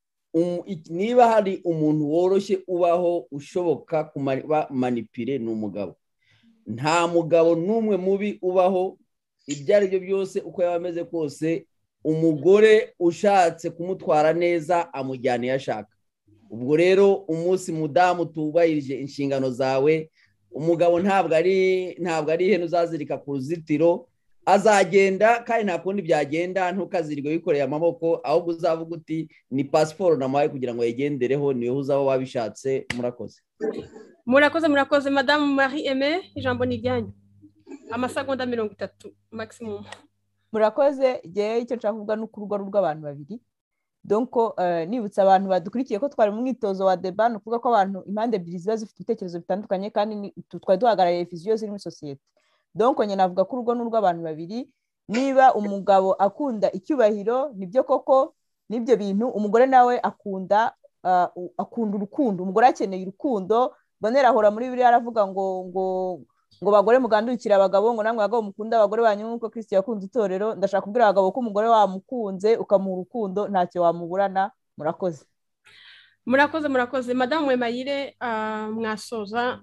Speaker 5: niba hari umuntu woroshye ubaho ushoboka kuba manipire ni umugabo nta mugabo n'umwe mubi ubaho ibyo ari byo byose uko yaba ameze kose umugore ushatse kumutwara neza amujyana iyo ashaka ubwo rero umunsi mudamu tubahirije inshingano zawe umugabo ntabwo ari ntabwo ari ihene uzazirika ku ruzitiro azagenda kandi nta kundi byagenda ntukazirwe wikoreye amaboko ahubwo uzavuga uti ni pasiporo namuhaye kugira ngo yigendereho niwe uzaba wabishatse murakoze
Speaker 1: murakoze murakoze Madame Marie Aimée ijambo ni ryanyu amasegonda mirongo itatu maximum
Speaker 3: murakoze igihe icyo nshaka kuvuga ni urugo rw'abantu babiri donko nibutsa abantu badukurikiye ko twari mu mwitozo wa deba ni ukuvuga ko abantu impande ebyiri ziba zifite ibitekerezo bitandukanye kandi twari duhagarariye viziyo ziri muri sosiyete donko nyine navuga ko urugo ni urw'abantu babiri niba umugabo akunda icyubahiro nibyo koko n'ibyo bintu umugore nawe akunda akunda urukundo umugore akeneye urukundo Bonheur ahora muri biriya aravuga ngo ngo ngo bagore mugandukira abagabo ngo namwe abagabo mukunda abagore banyu nkuko Kristo yakunze itorero ndashaka kubwira abagabo ko umugore wamukunze ukamuha urukundo ntacyo wamuburana murakoze
Speaker 1: murakoze murakoze Madame Mwemayire mwasoza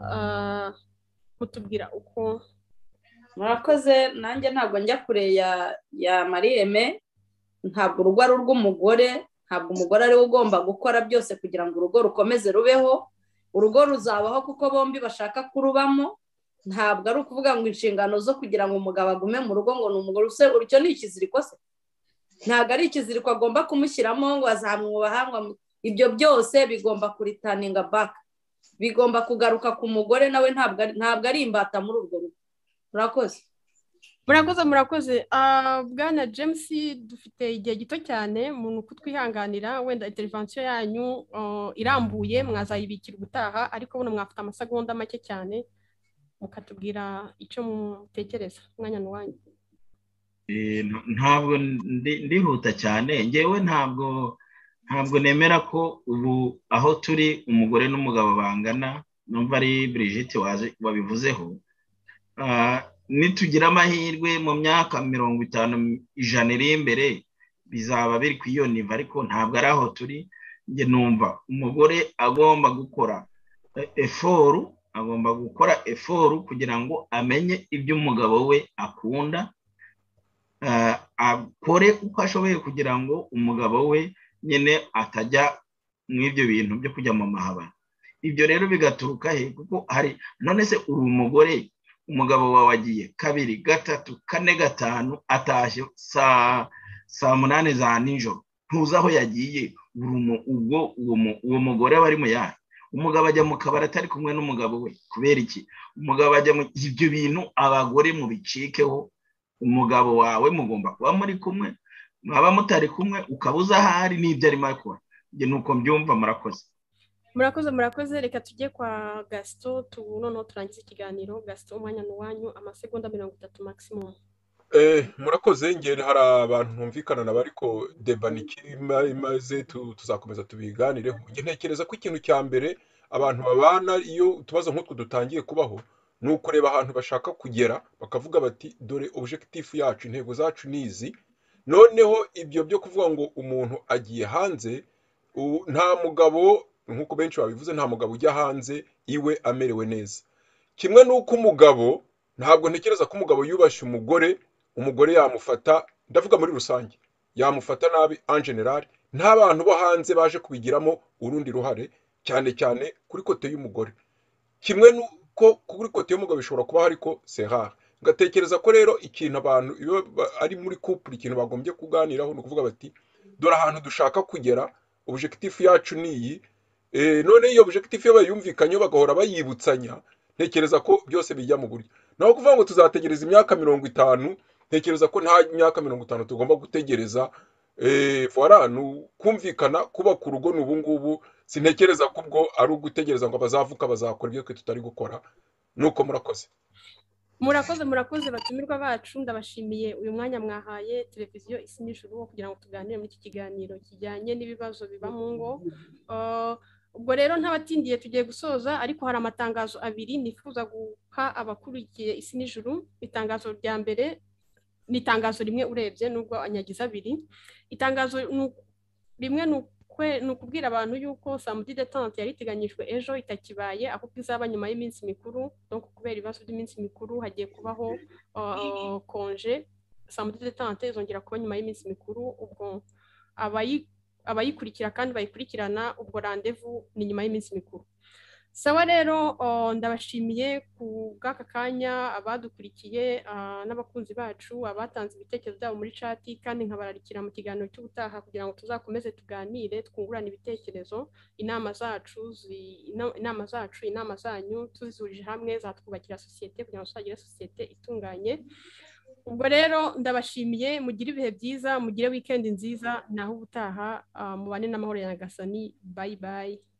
Speaker 1: mutubwira uko
Speaker 4: murakoze nanjye ntabwo njya kure ya ya Marie Aimée ntabwo urugo ari urw'umugore ntabwo umugore ari we ugomba gukora byose kugira ngo urugo rukomeze rubeho urugo ruzabaho kuko bombi bashaka kurubamo ntabwo ari ukuvuga ngo inshingano zo kugira ngo umugabo agume mu rugo ngo ni umugore use uricyo ni ikiziriko se ntabwo ari ikiziriko agomba kumushyiramo ngo azamwubaha ngo ibyo byose bigomba kuritaninga baka bigomba kugaruka ku mugore nawe ntabwo ari imbata muri urwo rugo murakoze
Speaker 1: murakoze murakoze bwana James dufite igihe gito cyane umuntu kutwihanganira wenda intervention yanyu irambuye mwazayibikira ubutaha ariko buno mwafite amasegonda make cyane mukatubwira icyo mutekereza umwanya n'uwanyu
Speaker 8: ntabwo ndihuta cyane ngewe ntabwo ntabwo nemera ko ubu aho turi umugore n'umugabo bangana numva ari Brigitte wabivuzeho nitugira amahirwe mu myaka mirongo itanu ijana iri imbere bizaba biri ku iyo niva ariko ntabwo ari aho turi njye numva umugore agomba gukora eforu agomba gukora eforu kugira ngo amenye ibyo umugabo we akunda, akore uko ashoboye kugira ngo umugabo we nyine atajya mu ibyo bintu byo kujya mu mahabara. Ibyo rero bigaturuka he? Kuko hari none se uri umugore, umugabo wawe agiye kabiri gatatu kane gatanu atashye saa saa munani za nijoro, ntuzi aho yagiye, ubwo uwo mugore aba ari mu yahe? Umugabo ajya mu kabari atari kumwe n'umugabo we kubera iki? Umugabo ajya mu ibyo bintu, abagore mu bicikeho, umugabo wawe mugomba kuba muri kumwe, mwaba mutari kumwe ukabuza ahari n'ibyo arimo akora. Njye nuko mbyumva. Murakoze
Speaker 1: murakoze murakoze reka tujye kwa Gaston noneho turangiza ikiganiro. Gaston, umwanya n'uwanyu, amasegonda mirongo itatu maximum.
Speaker 6: Eh, murakoze. Ngene hari abantu ntumvikana nabo ariko deba nikirima imaze tuzakomeza tubiganireho. Nge ntekereza ko ikintu cya mbere abantu babana iyo utubazo nk'utwo dutangiye kubaho ni ukureba ahantu bashaka kugera, bakavuga bati dore objectif yacu, intego zacu nizi. Noneho ibyo byo kuvuga ngo umuntu agiye hanze, nta mugabo nk'uko benshi babivuze, nta mugabo ujya hanze iwe amerewe neza. Kimwe n'uko umugabo, ntabwo ntekereza ko umugabo yubashye umugore, umugore yamufata, ndavuga muri rusange, yamufata nabi en general. Nta bantu bo hanze baje kubigiramo urundi ruhare, cyane cyane kuri kote y'umugore. Kimwe n'uko kuri kote y'umugabo bishobora kuba ariko c'est rare. Ngatekereza ko rero ikintu abantu iyo ari muri couple, ikintu bagombye kuganiraho ni ukuvuga bati dore ahantu dushaka kugera, objectif yacu niyi. Eh, none iyo objectif yo bayumvikanye bagahora bayibutsanya, ntekereza ko byose bijya mu buryo. Naho kuvuga ngo tuzategereza imyaka mirongo itanu, ntekereza ko nta myaka mirongo itanu tugomba gutegereza. Eh, voilà, nu kumvikana kuba ku rugo n'ubu ngubu, sintekereza ko ubwo ari ugutegereza ngo bazavuka bazakora ibyo twe tutari gukora. Nuko murakoze.
Speaker 1: Murakoze murakoze batumirwa bacu, ndabashimiye uyu mwanya mwahaye televiziyo Isi n'Ijuru kugira ngo tuganire muri iki kiganiro kijyanye n'ibibazo biba mu ngo. Uh, ubwo rero ntabatindiye tugiye gusoza, ariko hari amatangazo abiri nifuza guha abakurikiye Isi n'Ijuru. Itangazo rya mbere ni itangazo rimwe urebye nubwo anyagiza abiri. Itangazo rimwe ni ukubwira abantu yuko samedi détente yari iteganyijwe ejo itakibaye, ahubwo izaba nyuma y'iminsi mikuru. Donc kubera ibibazo by'iminsi mikuru hagiye kubaho uh, konje. Samedi détente izongera kuba nyuma y'iminsi mikuru, ubwo abayi abayikurikira kandi bayikurikirana ubwo rendez-vous ni nyuma y'iminsi mikuru. Sawa rero, uh, ndabashimiye ku bw'aka kanya abadukurikiye uh, n'abakunzi bacu, abatanze ibitekerezo byabo muri chat, kandi nkabararikira mu kiganiro cy'ubutaha kugira ngo tuzakomeze tuganire, twungurane ibitekerezo. Inama zacu zi, inama zacu inama zanyu tuzizurije hamwe zatwubakira societe kugira ngo tuzagire societe itunganye. Ubwo rero ndabashimiye, mugire ibihe byiza, mugire weekend nziza, naho ubutaha uh, mubane n'amahoro ya Nyagasani. Bye bye.